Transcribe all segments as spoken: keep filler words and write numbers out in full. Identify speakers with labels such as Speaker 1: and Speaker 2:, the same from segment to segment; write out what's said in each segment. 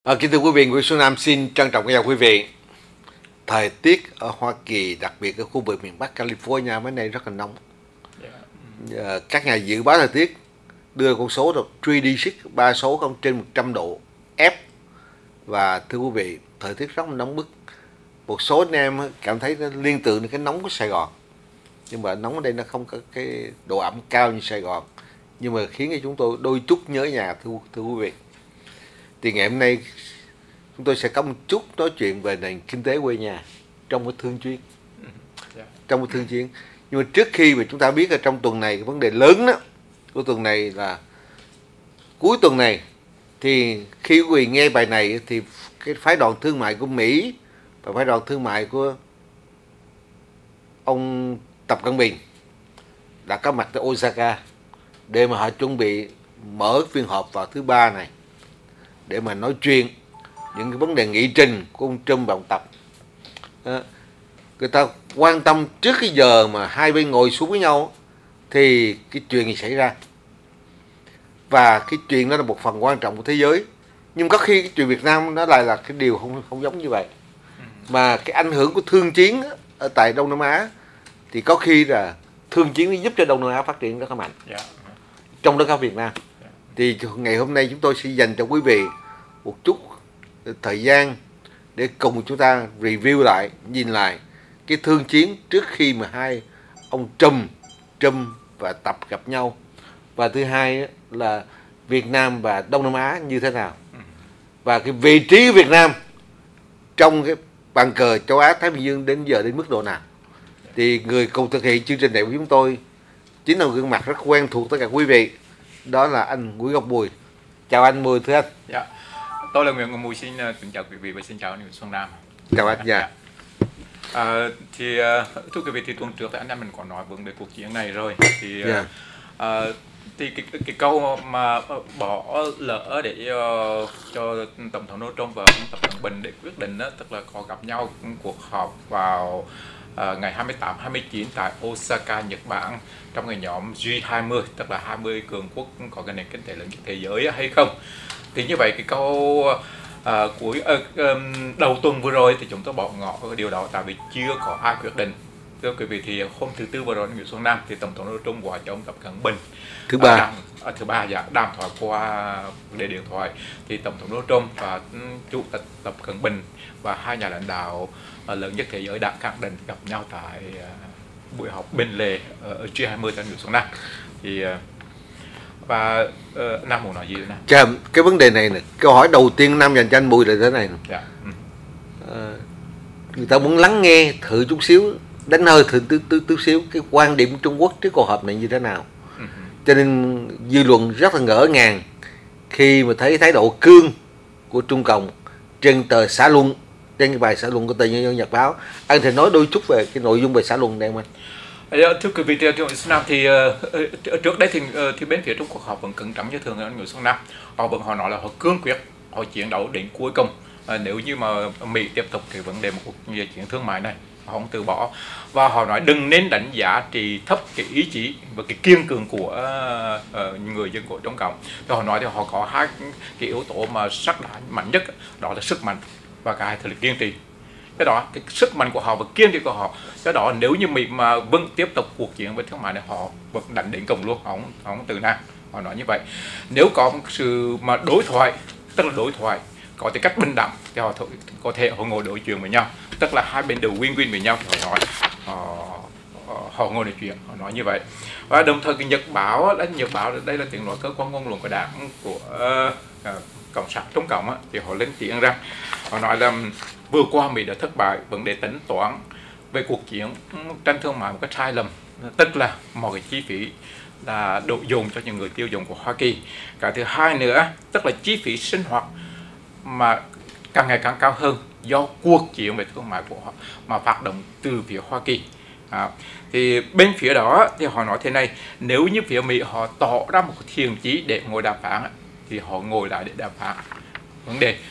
Speaker 1: À, kính thưa quý vị, Nguyễn Xuân Nam xin trân trọng chào quý vị. Thời tiết ở Hoa Kỳ, đặc biệt ở khu vực miền Bắc California mấy nay rất là nóng. À, các nhà dự báo thời tiết đưa con số là ba D sáu, ba số không trên một trăm độ F. Và thưa quý vị, thời tiết rất là nóng bức. Một số anh em cảm thấy nó liên tưởng đến cái nóng của Sài Gòn. Nhưng mà nóng ở đây nó không có cái độ ẩm cao như Sài Gòn. Nhưng mà khiến cho chúng tôi đôi chút nhớ nhà, thưa, thưa quý vị. Thì ngày hôm nay chúng tôi sẽ có một chút nói chuyện về nền kinh tế quê nhà trong cái thương chuyến. Trong cái thương chuyến. Nhưng mà trước khi mà chúng ta biết là trong tuần này cái vấn đề lớn đó của tuần này là cuối tuần này, thì khi quý vị nghe bài này thì cái phái đoàn thương mại của Mỹ và phái đoàn thương mại của ông Tập Cận Bình đã có mặt tại Osaka để mà họ chuẩn bị mở phiên họp vào thứ ba này để mà nói chuyện những cái vấn đề nghị trình của ông Trump và ông Tập. À, người ta quan tâm trước cái giờ mà hai bên ngồi xuống với nhau thì cái chuyện gì xảy ra, và cái chuyện đó là một phần quan trọng của thế giới. Nhưng có khi cái chuyện Việt Nam nó lại là cái điều không không giống như vậy, mà cái ảnh hưởng của thương chiến ở tại Đông Nam Á thì có khi là thương chiến giúp cho Đông Nam Á phát triển rất là mạnh, yeah. Trong đó có Việt Nam. Yeah. Thì ngày hôm nay chúng tôi sẽ dành cho quý vị một chút thời gian để cùng chúng ta review lại, nhìn lại cái thương chiến trước khi mà hai ông Trump, Trump và Tập gặp nhau, và thứ hai là Việt Nam và Đông Nam Á như thế nào, và cái vị trí của Việt Nam trong cái bàn cờ châu Á Thái Bình Dương đến giờ đến mức độ nào. Thì người cùng thực hiện chương trình này của chúng tôi chính là gương mặt rất quen thuộc tất cả quý vị, đó là anh Nguyễn Ngọc Mùi. Chào anh Mùi, thưa anh.
Speaker 2: Dạ, tôi là Nguyễn Ngọc Mùi, xin kính chào quý vị và xin chào anh Nguyễn Xuân Nam.
Speaker 1: Chào anh. Dạ.
Speaker 2: À, thì thưa quý vị, thì tuần trước thì anh em mình có nói vấn đề cuộc chiến này rồi. Thì yeah. à, thì cái, cái câu mà bỏ lỡ để uh, cho tổng thống Donald Trump và ông Tập Cận Bình để quyết định đó, tức là có gặp nhau cuộc họp vào uh, ngày hai mươi tám, hai mươi chín tại Osaka, Nhật Bản, trong cái nhóm G hai mươi, tức là hai mươi cường quốc có cái nền kinh tế lớn nhất thế giới hay không. Thì như vậy cái câu uh, cuối uh, um, đầu tuần vừa rồi thì chúng tôi bỏ ngỏ cái điều đó, tại vì chưa có ai quyết định. Thưa quý vị, thì hôm thứ tư vừa rồi Nguyễn Xuân Nam thì tổng thống Donald Trump gọi cho ông Tập Cận Bình
Speaker 1: thứ ba
Speaker 2: đàm, à, thứ ba dạ đàm thoại qua để điện thoại. Thì tổng thống Donald Trump và chủ tịch Tập Cận Bình và hai nhà lãnh đạo uh, lớn nhất thế giới đã khẳng định gặp nhau tại uh, buổi họp bên lề ở G hai mươi tại Nguyễn Xuân Nam. Thì uh, và uh, Nam muốn nói gì nữa Nam?
Speaker 1: Chà, cái vấn đề này nè, câu hỏi đầu tiên Nam dành cho anh Mùi là thế này nè.
Speaker 2: Dạ. Ừ.
Speaker 1: À, người ta muốn lắng nghe thử chút xíu, đánh hơi thử tí, tí, tí xíu cái quan điểm của Trung Quốc trước cuộc họp này như thế nào. Ừ. Cho nên dư luận rất là ngỡ ngàng khi mà thấy thái độ cương của Trung Cộng trên tờ xã luận, trên cái bài xã luận của tờ Nhân dân Nhật báo. Anh thể nói đôi chút về cái nội dung bài xã luận này không anh?
Speaker 2: Thưa quý vị, thưa Nguyễn Xuân Nam, thì uh, trước đây thì uh, thì bên phía Trung Quốc họ vẫn cứng rắn như thường anh Nguyễn Xuân Nam. Họ vẫn họ nói là họ cương quyết, họ chiến đấu đến cuối cùng. Uh, nếu như mà Mỹ tiếp tục cái vấn đề một cuộc chiến thương mại này, họ không từ bỏ, và họ nói đừng nên đánh giá trị thấp cái ý chí và cái kiên cường của uh, uh, người dân của Trung Cộng. Thì họ nói thì họ có hai cái yếu tố mà sắc đá mạnh nhất, đó là sức mạnh và cái thứ là kiên trì. Cái đó, cái sức mạnh của họ và kiên trì của họ, cái đó nếu như Mỹ mà vẫn tiếp tục cuộc chiến với thương mại này, họ vẫn đánh đến cùng luôn, họ không, họ không từ nan. Họ nói như vậy. Nếu có một sự mà đối thoại, tức là đối thoại có cái cách bình đẳng, thì họ có thể họ ngồi đối chuyện với nhau, tức là hai bên đều win-win với nhau, thì họ nói họ, họ ngồi nói chuyện, họ nói như vậy. Và đồng thời cái Nhật báo, đó, Nhật báo đây là tiếng nói cơ quan ngôn luận của đảng của uh, cộng sản Trung Cộng, thì họ lên tiếng rằng, họ nói là vừa qua Mỹ đã thất bại vấn đề tính toán về cuộc chiến tranh thương mại một cách sai lầm, tức là mọi cái chi phí là đổ dồn cho những người tiêu dùng của Hoa Kỳ. Cái thứ hai nữa, tức là chi phí sinh hoạt mà càng ngày càng cao hơn do cuộc chiến về thương mại của họ mà phát động từ phía Hoa Kỳ. À, thì bên phía đó thì họ nói thế này, nếu như phía Mỹ họ tỏ ra một thiện chí để ngồi đàm phán thì họ ngồi lại để đàm phán vấn đề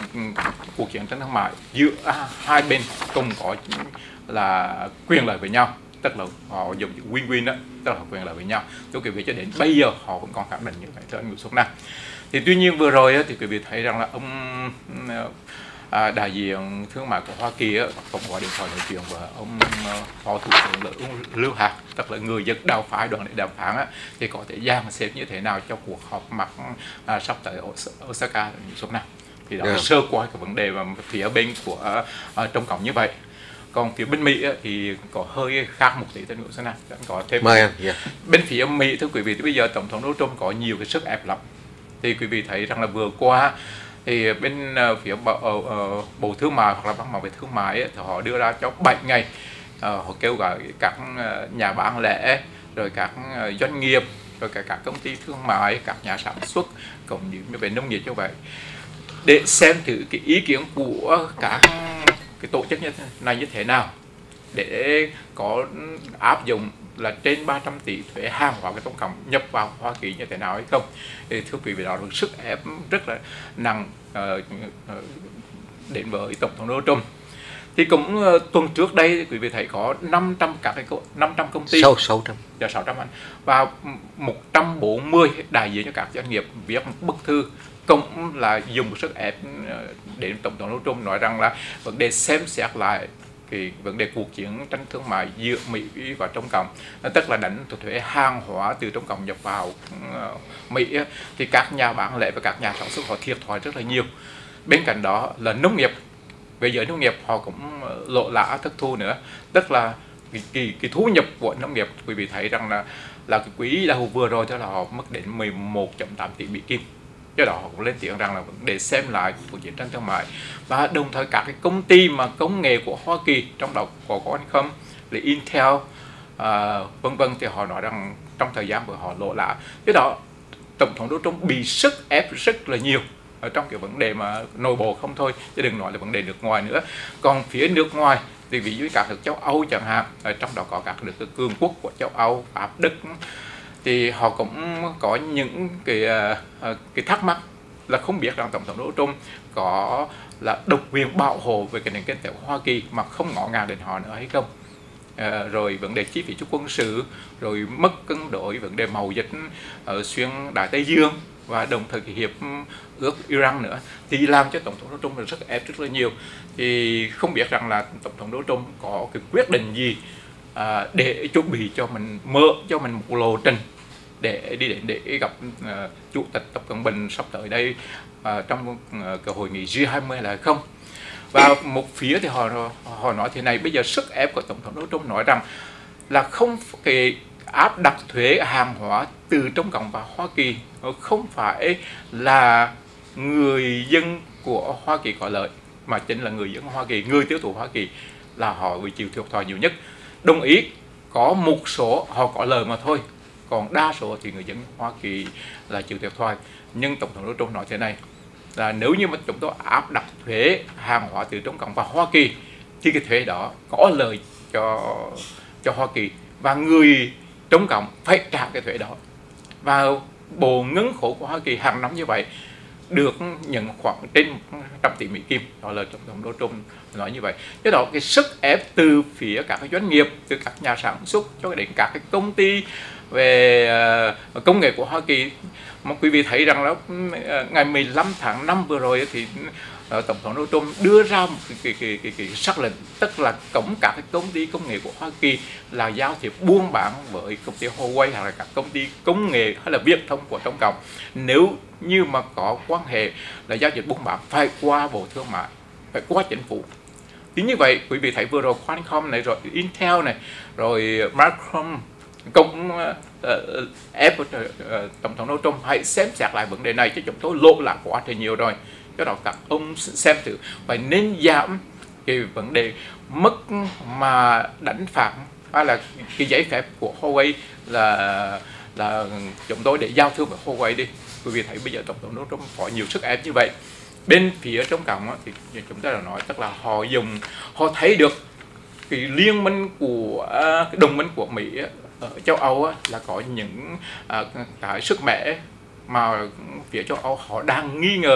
Speaker 2: cuộc chiến tranh thương mại giữa hai bên cùng có là quyền lợi với nhau, tức là họ dùng chữ win-win đó, tức là quyền lợi với nhau. Thưa quý vị, cho đến bây giờ họ vẫn còn khẳng định như vậy, thưa anh Nguyễn Xuân Nam. Thì tuy nhiên vừa rồi thì quý vị thấy rằng là ông à, đại diện thương mại của Hoa Kỳ cũng gọi điện thoại nói chuyện với ông phó thủ tướng Lưu Hạc, tức là người dẫn đầu phái đoàn để đàm phán á, thì có thể dàn xếp như thế nào cho cuộc họp mặt à, sắp tới ở Osaka Xuân Nam. Thì đó yeah. sơ qua cái vấn đề mà phía bên của à, Trung Cộng như vậy. Còn phía bên Mỹ á, thì có hơi khác một tí, tên Nguyễn Xuân Nam có thêm
Speaker 1: yeah.
Speaker 2: bên phía Mỹ. Thưa quý vị, thì bây giờ tổng thống Donald Trump có nhiều cái sức ép lắm. Thì quý vị thấy rằng là vừa qua thì bên uh, phía bộ, uh, bộ thương mại hoặc là văn phòng về thương mại ấy, thì họ đưa ra cho bảy ngày, uh, họ kêu gọi các uh, nhà bán lẻ, rồi các uh, doanh nghiệp, rồi cả các công ty thương mại, các nhà sản xuất cũng như về nông nghiệp như vậy, để xem thử cái ý kiến của các cái tổ chức như thế này như thế nào, để có áp dụng là trên ba trăm tỷ thuế hàng hóa cái Trung Cộng nhập vào Hoa Kỳ như thế nào hay không. Thì thưa quý vị, đó là sức ép rất là nặng uh, uh, đến với tổng thống Donald Trump. Thì cũng uh, tuần trước đây quý vị thấy có năm trăm các cái năm trăm công ty,
Speaker 1: sáu trăm
Speaker 2: và sáu trăm anh và một trăm bốn mươi đại diện cho các doanh nghiệp viết một bức thư cũng là dùng sức ép đến tổng thống Donald Trump, nói rằng là vấn đề xem xét lại cái vấn đề cuộc chiến tranh thương mại giữa Mỹ và Trung Cộng, tức là đánh thuế hàng hóa từ Trung Cộng nhập vào uh, Mỹ, thì các nhà bán lẻ và các nhà sản xuất họ thiệt thòi rất là nhiều. Bên cạnh đó là nông nghiệp, về giới nông nghiệp họ cũng lộ lã thất thu nữa, tức là cái, cái, cái thu nhập của nông nghiệp quý vị thấy rằng là là cái quý đầu vừa rồi đó là họ mất đến mười một phẩy tám tỷ Mỹ Kim. Do đó họ cũng lên tiếng rằng là để xem lại cuộc chiến tranh thương mại, và đồng thời các cái công ty mà công nghệ của Hoa Kỳ, trong đó có có không là Intel uh, vân vân, thì họ nói rằng trong thời gian vừa họ lộ lã. Do đó tổng thống Donald Trump bị sức ép rất là nhiều ở trong cái vấn đề mà nội bộ không thôi, chứ đừng nói là vấn đề nước ngoài nữa. Còn phía nước ngoài thì ví dụ các nước châu Âu chẳng hạn, ở trong đó có các nước cường quốc của châu Âu, Pháp, Đức, thì họ cũng có những cái uh, cái thắc mắc là không biết rằng tổng thống Donald Trump có là độc quyền bảo hộ về cái nền kinh tế của Hoa Kỳ mà không ngỏ ngàng đến họ nữa hay không. Uh, rồi vấn đề chi phí cho quân sự, rồi mất cân đối vấn đề mậu dịch ở xuyên Đại Tây Dương, và đồng thời cái hiệp ước Iran nữa, thì làm cho tổng thống Donald Trump rất ép rất là nhiều. Thì không biết rằng là tổng thống Donald Trump có cái quyết định gì à, để chuẩn bị cho mình, mở cho mình một lộ trình để đi đến để gặp uh, chủ tịch Tập Cận Bình sắp tới đây uh, trong uh, cái hội nghị G hai mươi là không. Và một phía thì họ họ nói thế này, bây giờ sức ép của tổng thống Donald Trump nói rằng là không cái áp đặt thuế hàng hóa từ Trung Cộng vào Hoa Kỳ không phải là người dân của Hoa Kỳ có lợi, mà chính là người dân Hoa Kỳ, người tiêu thụ Hoa Kỳ là họ bị chịu thiệt thòi nhiều nhất. Đồng ý có một số họ có lợi mà thôi, còn đa số thì người dân Hoa Kỳ là chịu thiệt thòi. Nhưng tổng thống Donald Trump nói thế này là nếu như mà chúng tôi áp đặt thuế hàng hóa từ Trung Cộng vào Hoa Kỳ thì cái thuế đó có lợi cho cho Hoa Kỳ, và người Trung Cộng phải trả cái thuế đó. Và bộ ngân khố của Hoa Kỳ hàng năm như vậy được nhận khoảng trên một trăm tỷ Mỹ Kim. Đó là tổng thống Donald Trump nói như vậy. Do đó cái sức ép từ phía các cái doanh nghiệp, từ các nhà sản xuất cho đến các cái công ty về uh, công nghệ của Hoa Kỳ, mà quý vị thấy rằng là uh, ngày mười lăm tháng năm vừa rồi thì uh, tổng thống Donald Trump đưa ra một cái, cái, cái, cái, cái sắc lệnh, tức là cấm các cái công ty công nghệ của Hoa Kỳ là giao thiệp buôn bán với công ty Huawei hoặc là các công ty công nghệ hay là viễn thông của Trung Cộng. Nếu như mà có quan hệ là giao dịch buôn bán phải qua Bộ Thương mại, phải qua chính phủ. Thì như vậy quý vị thấy vừa rồi Qualcomm này, rồi Intel này, rồi Micron cũng uh, ép uh, tổng thống Donald Trump hãy xem xét lại vấn đề này, chứ chúng tôi lộ là quá trời nhiều rồi. Cho đó các ông xem thử phải nên giảm cái vấn đề mất mà đánh phạt hay là cái giấy phép của Huawei là là chúng tôi để giao thương với Huawei đi. Quý vị thấy bây giờ tổng thống Donald Trump có nhiều sức ép như vậy. Bên phía Trung Cộng thì chúng ta đã nói, tức là họ dùng, họ thấy được cái liên minh của cái đồng minh của Mỹ ở châu Âu là có những cái sức mẻ mà phía châu Âu họ đang nghi ngờ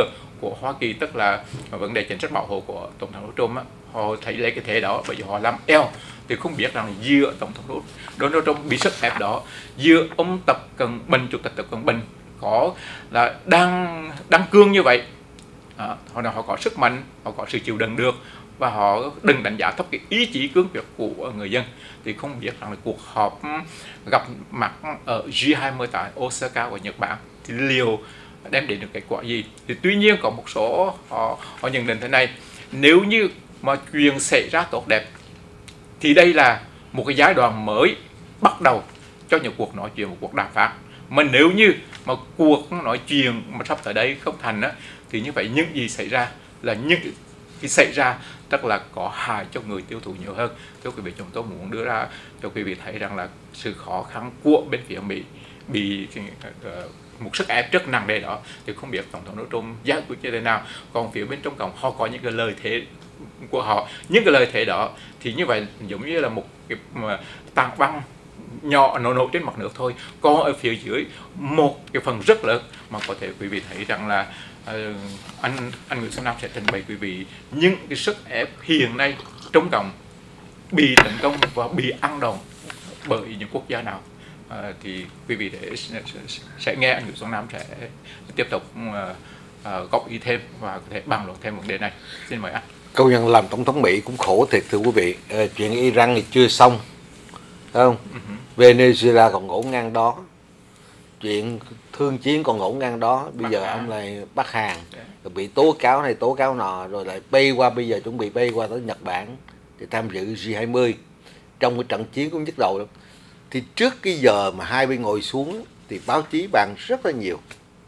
Speaker 2: của Hoa Kỳ, tức là vấn đề chính sách bảo hộ của tổng thống Trump á, họ thấy lấy cái thế đó bởi vì họ làm eo, thì không biết rằng giữa tổng thống Donald Trump bị sức ép đó, giữa ông Tập Cận Bình, chủ tịch Tập Cận Bình có là đang đang cương như vậy, à, họ họ có sức mạnh, họ có sự chịu đựng được, và họ đừng đánh giá thấp cái ý chí cương quyết của người dân. Thì không biết rằng là cuộc họp gặp mặt ở G hai mươi tại Osaka của Nhật Bản thì liệu đem đến được kết quả gì. Thì tuy nhiên có một số họ, họ nhận định thế này: nếu như mà chuyện xảy ra tốt đẹp thì đây là một cái giai đoạn mới bắt đầu cho những cuộc nói chuyện, một cuộc đàm phán. Mà nếu như mà cuộc nói chuyện mà sắp tới đây không thành á, thì như vậy những gì xảy ra là những cái xảy ra tức là có hại cho người tiêu thụ nhiều hơn. Thưa quý vị, chúng tôi muốn đưa ra cho quý vị thấy rằng là sự khó khăn của bên phía Mỹ bị uh, một sức ép rất nặng nề đó, thì không biết tổng thống Donald Trump giải quyết như thế nào. Còn phía bên Trung Cộng họ có những cái lời thế của họ, những cái lời thế đó thì như vậy giống như là một cái tảng băng nhỏ nổ nổ trên mặt nước thôi, còn ở phía dưới một cái phần rất lớn mà có thể quý vị thấy rằng là uh, anh anh Nguyễn Xuân Nam sẽ trình bày quý vị những cái sức ép hiện nay Trung Cộng bị tấn công và bị ăn đòn bởi những quốc gia nào. À, thì quý vị để sẽ, sẽ nghe anh Nguyễn Xuân Nam sẽ tiếp tục uh, uh, góp ý thêm và có thể bàn luận thêm vấn đề này. Xin mời anh.
Speaker 1: Công nhận làm tổng thống Mỹ cũng khổ thiệt thưa quý vị. À, chuyện Iran thì chưa xong, thấy không? Uh-huh. Venezuela còn ngổn ngang đó, chuyện thương chiến còn ngổn ngang đó. Bây Bắc giờ Hàn. Ông lại Bắc Hàn, yeah. Rồi bị tố cáo này tố cáo nọ, rồi lại bay qua, bây giờ chuẩn bị bay qua tới Nhật Bản để tham dự G hai mươi trong cái trận chiến cũng nhức đầu lắm. Thì trước cái giờ mà hai bên ngồi xuống thì báo chí bàn rất là nhiều,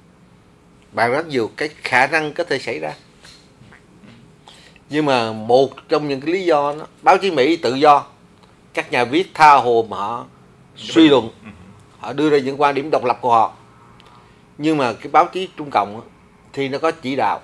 Speaker 1: bàn rất nhiều cái khả năng có thể xảy ra. Nhưng mà một trong những cái lý do đó, báo chí Mỹ tự do, các nhà viết tha hồ mà họ suy luận, họ đưa ra những quan điểm độc lập của họ. Nhưng mà cái báo chí Trung Cộng thì nó có chỉ đạo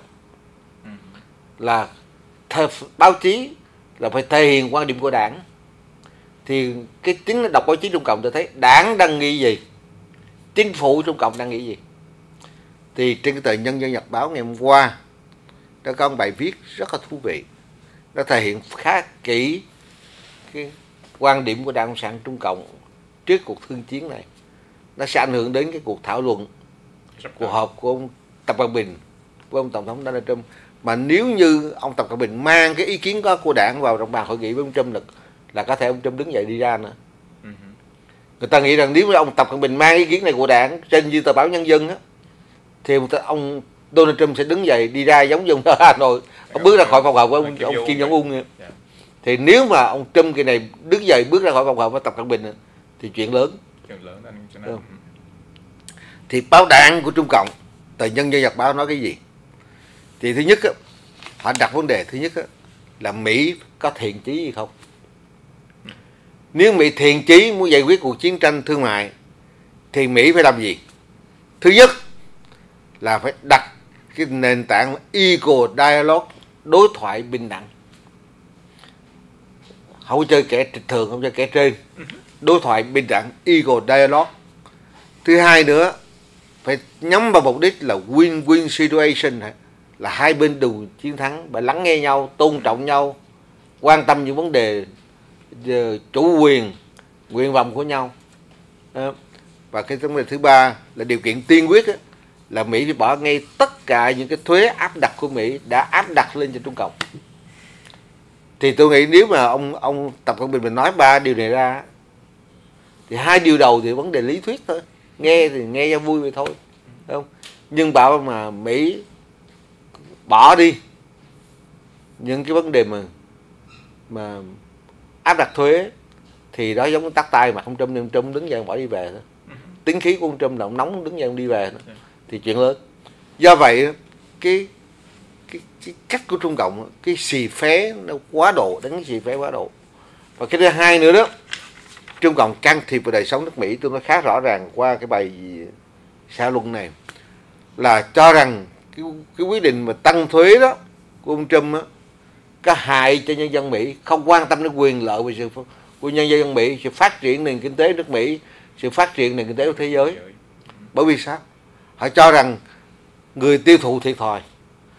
Speaker 1: là báo chí là phải thể hiện quan điểm của đảng. Thì cái chính là đọc báo chí Trung Cộng tôi thấy đảng đang nghĩ gì, chính phủ Trung Cộng đang nghĩ gì. Thì trên cái tờ Nhân dân Nhật Báo ngày hôm qua nó có một bài viết rất là thú vị, nó thể hiện khá kỹ cái quan điểm của Đảng Cộng sản Trung Cộng trước cuộc thương chiến này. Nó sẽ ảnh hưởng đến cái cuộc thảo luận, cuộc họp của ông Tập Cận Bình với ông Tổng thống Donald Trump. Mà nếu như ông Tập Cận Bình mang cái ý kiến của đảng vào trong bàn hội nghị với ông Trump là, là có thể ông Trump đứng dậy đi ra nữa. Uh-huh. Người ta nghĩ rằng nếu mà ông Tập Cận Bình mang ý kiến này của đảng trên như tờ báo Nhân dân á, thì ông Donald Trump sẽ đứng dậy đi ra giống như ông Hà Nội, ông bước ra khỏi phòng họp với ông, ông Kim Jong Un. Yeah. Thì nếu mà ông Trump cái này đứng dậy bước ra khỏi phòng họp với Tập Cận Bình thì chuyện lớn. Chuyện lớn anh thì báo đảng của Trung Cộng, tờ Nhân dân Nhật Báo nói cái gì? Thì thứ nhất á, họ đặt vấn đề thứ nhất á, là Mỹ có thiện chí gì không? Nếu Mỹ thiện chí muốn giải quyết cuộc chiến tranh thương mại thì Mỹ phải làm gì? Thứ nhất là phải đặt cái nền tảng Equal Dialogue, đối thoại bình đẳng. Không chơi kẻ trịch thường, không chơi kẻ trên. Đối thoại bình đẳng, Equal Dialogue. Thứ hai nữa, phải nhắm vào mục đích là win-win situation, là hai bên đều chiến thắng, phải lắng nghe nhau, tôn trọng nhau, quan tâm những vấn đề chủ quyền, nguyện vọng của nhau. Và cái vấn đề thứ ba là điều kiện tiên quyết á, là Mỹ phải bỏ ngay tất cả những cái thuế áp đặt của Mỹ đã áp đặt lên cho Trung Cộng. Thì tôi nghĩ nếu mà ông ông Tập Cận Bình mình nói ba điều này ra thì hai điều đầu thì vấn đề lý thuyết thôi, nghe thì nghe cho vui vậy thôi, đúng không? Nhưng bảo mà Mỹ bỏ đi những cái vấn đề mà mà áp đặt thuế thì đó giống tắt tay mà ông Trump, ông Trump đứng dậy ông bỏ đi về thôi. Tính khí của ông Trump là ông nóng đứng dậy ông đi về thôi. Thì chuyện lớn. Do vậy cái cái, cái cách của Trung Cộng, cái xì phé nó quá độ, đánh xì phé quá độ. Và cái thứ hai nữa đó, Trung Cộng can thiệp vào đời sống nước Mỹ, tôi nói khá rõ ràng qua cái bài xã luận này, là cho rằng cái, cái quyết định mà tăng thuế đó của ông Trump đó, có hại cho nhân dân Mỹ, không quan tâm đến quyền lợi và sự của nhân dân Mỹ, sự phát triển nền kinh tế nước Mỹ, sự phát triển nền kinh tế của thế giới. Bởi vì sao? Họ cho rằng người tiêu thụ thiệt thòi,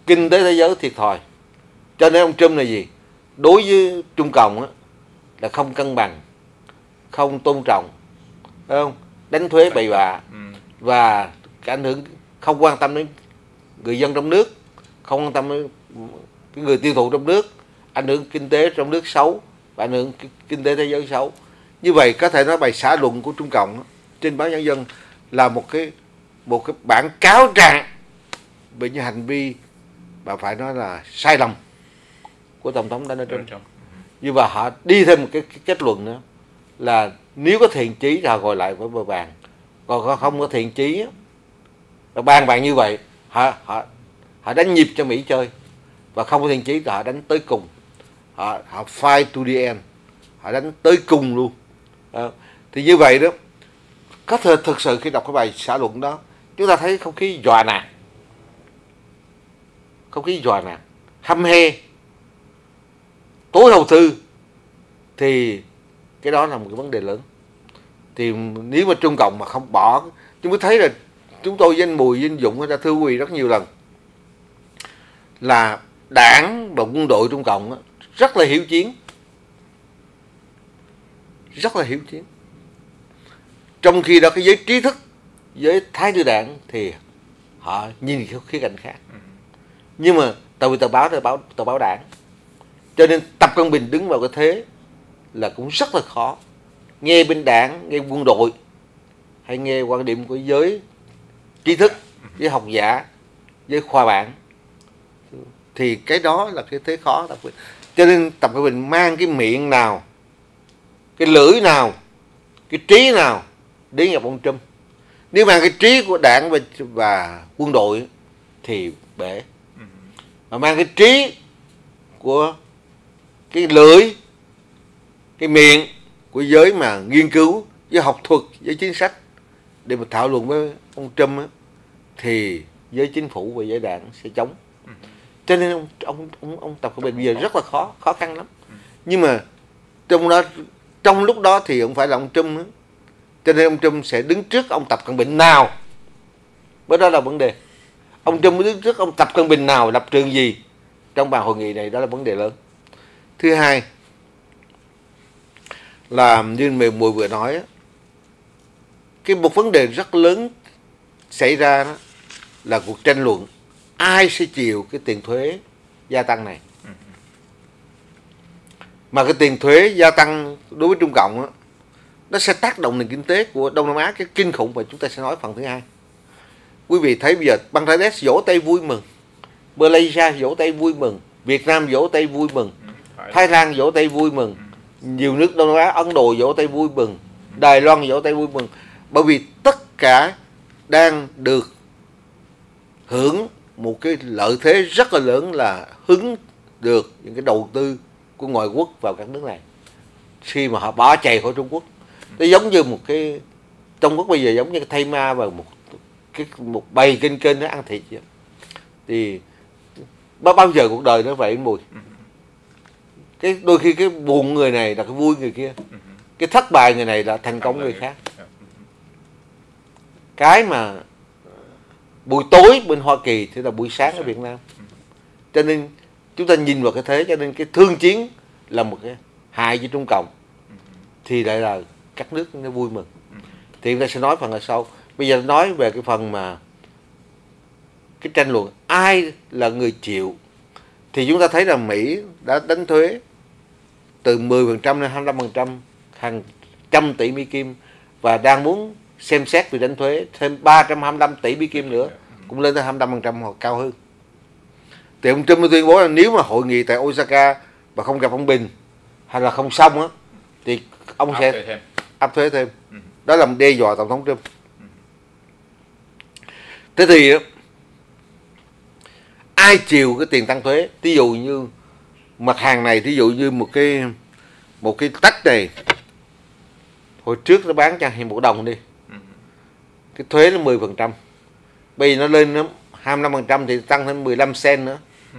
Speaker 1: kinh tế thế giới thiệt thòi. Cho nên ông Trump là gì? Đối với Trung Cộng á, là không cân bằng, không tôn trọng, phải không? Đánh thuế bậy bạ và cái ảnh hưởng, không quan tâm đến người dân trong nước, không quan tâm đến cái người tiêu thụ trong nước, ảnh hưởng kinh tế trong nước xấu và ảnh hưởng kinh tế thế giới xấu. Như vậy có thể nói bài xã luận của Trung Cộng trên báo Nhân dân là một cái một cái bản cáo trạng về những hành vi mà phải nói là sai lầm của Tổng thống Donald Trump. Nhưng mà họ đi thêm một cái, cái kết luận nữa là nếu có thiện chí thì họ gọi lại với bờ bàn, còn không có thiện chí và bàn bạn như vậy, họ họ họ đánh nhịp cho Mỹ chơi, và không có thiện chí thì họ đánh tới cùng, họ họ fight to the end, họ đánh tới cùng luôn. À, thì như vậy đó, có thể thực sự khi đọc cái bài xã luận đó, chúng ta thấy không khí dọa nạt, không khí dọa nạt, hăm hê, tối hậu thư, thì cái đó là một cái vấn đề lớn. Thì nếu mà Trung Cộng mà không bỏ, chúng tôi thấy là chúng tôi với anh Mùi, với anh Dũng đã thưa quý vị rất nhiều lần là đảng và quân đội Trung Cộng rất là hiếu chiến, rất là hiếu chiến. Trong khi đó cái giới trí thức, giới thái tử đảng thì họ nhìn cái khía cạnh khác. Nhưng mà tại vì tờ báo là báo tờ báo đảng, cho nên Tập Cận Bình đứng vào cái thế là cũng rất là khó. Nghe bên đảng, nghe quân đội, hay nghe quan điểm của giới trí thức, với học giả, với khoa bản, thì cái đó là cái thế khó. Cho nên Tập Cận Bình mang cái miệng nào, cái lưỡi nào, cái trí nào đến gặp ông Trump. Nếu mang cái trí của đảng và, và quân đội thì bể, mà mang cái trí của cái lưỡi, cái miệng của giới mà nghiên cứu, với học thuật, với chính sách để mà thảo luận với ông Trump á, thì giới chính phủ và giới đảng sẽ chống. Cho nên ông ông ông, ông Tập Cận Bình bây giờ rất là khó khó khăn lắm. Nhưng mà trong đó, trong lúc đó thì không phải là ông Trump nữa. Cho nên ông Trump sẽ đứng trước ông Tập Cận Bình nào, bởi đó là vấn đề. Ông Trump đứng trước ông Tập Cận Bình nào, lập trường gì trong bàn hội nghị này, đó là vấn đề lớn. Thứ hai là như mình Mùi vừa nói, cái một vấn đề rất lớn xảy ra đó là cuộc tranh luận ai sẽ chịu cái tiền thuế gia tăng này. Mà cái tiền thuế gia tăng đối với Trung Cộng đó, nó sẽ tác động nền kinh tế của Đông Nam Á cái kinh khủng, và chúng ta sẽ nói phần thứ hai. Quý vị thấy bây giờ Bangladesh vỗ tay vui mừng, Malaysia vỗ tay vui mừng, Việt Nam vỗ tay vui mừng, Thái Lan vỗ tay vui mừng, nhiều nước Đông Nam Á, Ấn Độ vỗ tay vui mừng, Đài Loan vỗ tay vui mừng, bởi vì tất cả đang được hưởng một cái lợi thế rất là lớn là hứng được những cái đầu tư của ngoại quốc vào các nước này khi mà họ bỏ chạy khỏi Trung Quốc. Nó giống như một cái Trung Quốc bây giờ giống như cái thay ma và một cái một bầy kênh kênh nó ăn thịt vậy. Thì bao bao giờ cuộc đời nó vậy Mùi. Cái đôi khi cái buồn người này là cái vui người kia, cái thất bại người này là thành công người khác. Cái mà buổi tối bên Hoa Kỳ thì là buổi sáng ở Việt Nam. Cho nên chúng ta nhìn vào cái thế, cho nên cái thương chiến là một cái hại cho Trung Cộng, thì lại là các nước nó vui mừng. Thì chúng ta sẽ nói phần ở sau. Bây giờ nói về cái phần mà cái tranh luận ai là người chịu, thì chúng ta thấy là Mỹ đã đánh thuế từ mười phần trăm đến hai mươi lăm phần trăm hàng trăm tỷ Mỹ Kim, và đang muốn xem xét về đánh thuế thêm ba trăm hai mươi lăm tỷ Mỹ Kim nữa, cũng lên tới hai mươi lăm phần trăm hoặc cao hơn. Thì ông Trump tuyên bố là nếu mà hội nghị tại Osaka và không gặp ông Bình hay là không xong á, thì ông áp sẽ áp thuế thêm. Ừ. Đó là một đe dọa Tổng thống Trump. Ừ. Thế thì ai chịu cái tiền tăng thuế? Ví dụ như mặt hàng này, ví dụ như một cái một cái tách này hồi trước nó bán cho một đồng đi, ừ. cái thuế nó mười phần trăm, bây giờ nó lên nó hai mươi lăm phần trăm thì tăng thêm mười lăm cent nữa. Ừ.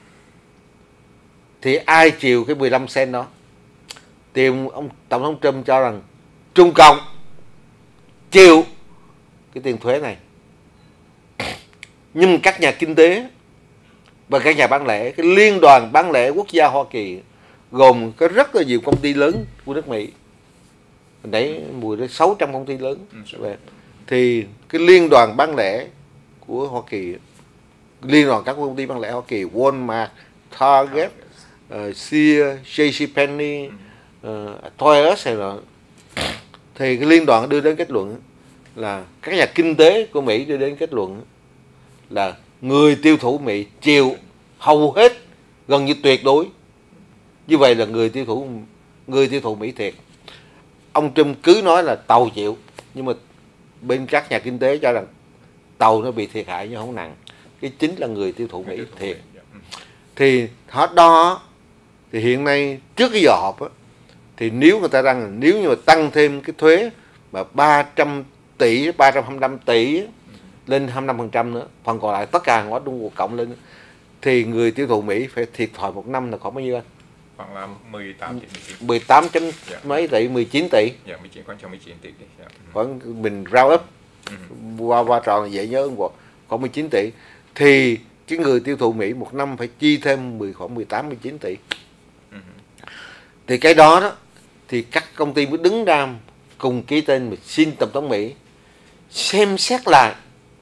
Speaker 1: Thì ai chịu cái mười lăm cent đó? Thì ông Tổng thống Trump cho rằng Trung Cộng chịu cái tiền thuế này. Nhưng các nhà kinh tế và các nhà bán lẻ, cái liên đoàn bán lẻ quốc gia Hoa Kỳ gồm có rất là nhiều công ty lớn của nước Mỹ, đấy mùi đến sáu trăm công ty lớn. Ừ, thì cái liên đoàn bán lẻ của Hoa Kỳ, liên đoàn các công ty bán lẻ Hoa Kỳ, Walmart, Target, uh, Sears, JCPenney, uh, Toys R Us hay là, thì cái liên đoàn đưa đến kết luận là các nhà kinh tế của Mỹ đưa đến kết luận là người tiêu thụ Mỹ chịu hầu hết, gần như tuyệt đối, như vậy là người tiêu thụ người tiêu thụ Mỹ thiệt. Ông Trump cứ nói là tàu chịu, nhưng mà bên các nhà kinh tế cho rằng tàu nó bị thiệt hại nhưng không nặng, cái chính là người tiêu thụ Mỹ thiệt. Thì họ đo, thì hiện nay trước cái giờ họp á, thì nếu người ta đang nếu như mà tăng thêm cái thuế mà ba trăm tỷ, ba trăm hai mươi lăm tỷ lên hai mươi lăm phần trăm nữa, phần còn lại tất cả hàng hóa Trung Quốc cộng lên, thì người tiêu thụ Mỹ phải thiệt thòi một năm là khoảng bao nhiêu anh?
Speaker 2: Khoảng là mười tám tỷ.
Speaker 1: mười tám chấm dạ. mấy tỷ, mười chín tỷ.
Speaker 2: Dạ, mười chín, khoảng mười chín tỷ. Dạ.
Speaker 1: Khoảng mình round up, ừ. qua qua tròn là dễ nhớ không? Khoảng mười chín tỷ. Thì cái người tiêu thụ Mỹ một năm phải chi thêm mười khoảng mười tám, mười chín tỷ. Ừ. Thì cái đó đó, thì các công ty mới đứng ra cùng ký tên mà xin Tổng thống Mỹ xem xét lại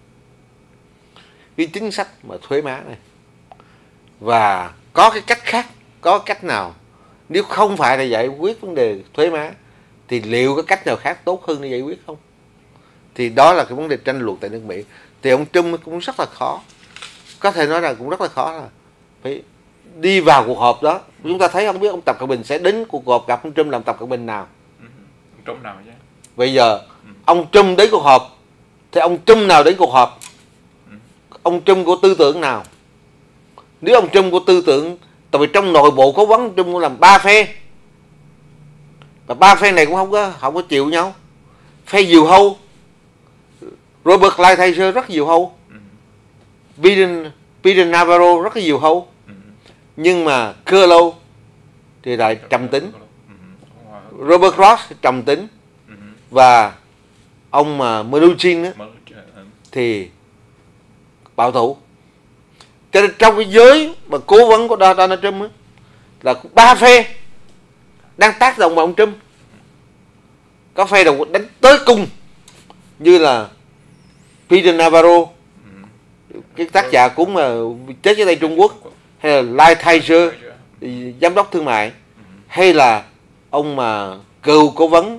Speaker 1: cái chính sách mà thuế má này, và có cái cách khác, có cách nào nếu không phải là giải quyết vấn đề thuế má thì liệu có cách nào khác tốt hơn để giải quyết không? Thì đó là cái vấn đề tranh luận tại nước Mỹ. Thì ông Trump cũng rất là khó, có thể nói là cũng rất là khó là phải đi vào cuộc họp đó. Chúng ta thấy không biết ông Tập Cận Bình sẽ đến cuộc họp gặp ông Trump làm Tập Cận Bình nào.
Speaker 2: Ông Trump nào chứ?
Speaker 1: Bây giờ ông Trump đến cuộc họp thì ông Trump nào đến cuộc họp? Ông Trump của tư tưởng nào? Nếu ông Trump của tư tưởng, tại vì trong nội bộ cố vấn Trump cũng làm ba phe, và ba phe này cũng không có không có chịu nhau. Phe diều hâu, Robert Lighthizer rất diều hâu, Biden, Biden Navarro rất là diều hâu, nhưng mà Kerlow thì lại trầm tính, Robert Ross trầm tính, và ông mà Mnuchin thì bảo thủ. Cho nên trong cái giới mà cố vấn của Donald Trump á, là ba phe đang tác động vào ông Trump. Có phe đầu đánh tới cùng như là Peter Navarro, cái tác giả cũng mà chết dưới tay Trung Quốc, hay là Lighthizer, giám đốc thương mại, hay là ông mà cựu cố vấn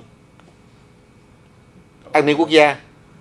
Speaker 1: an ninh quốc gia,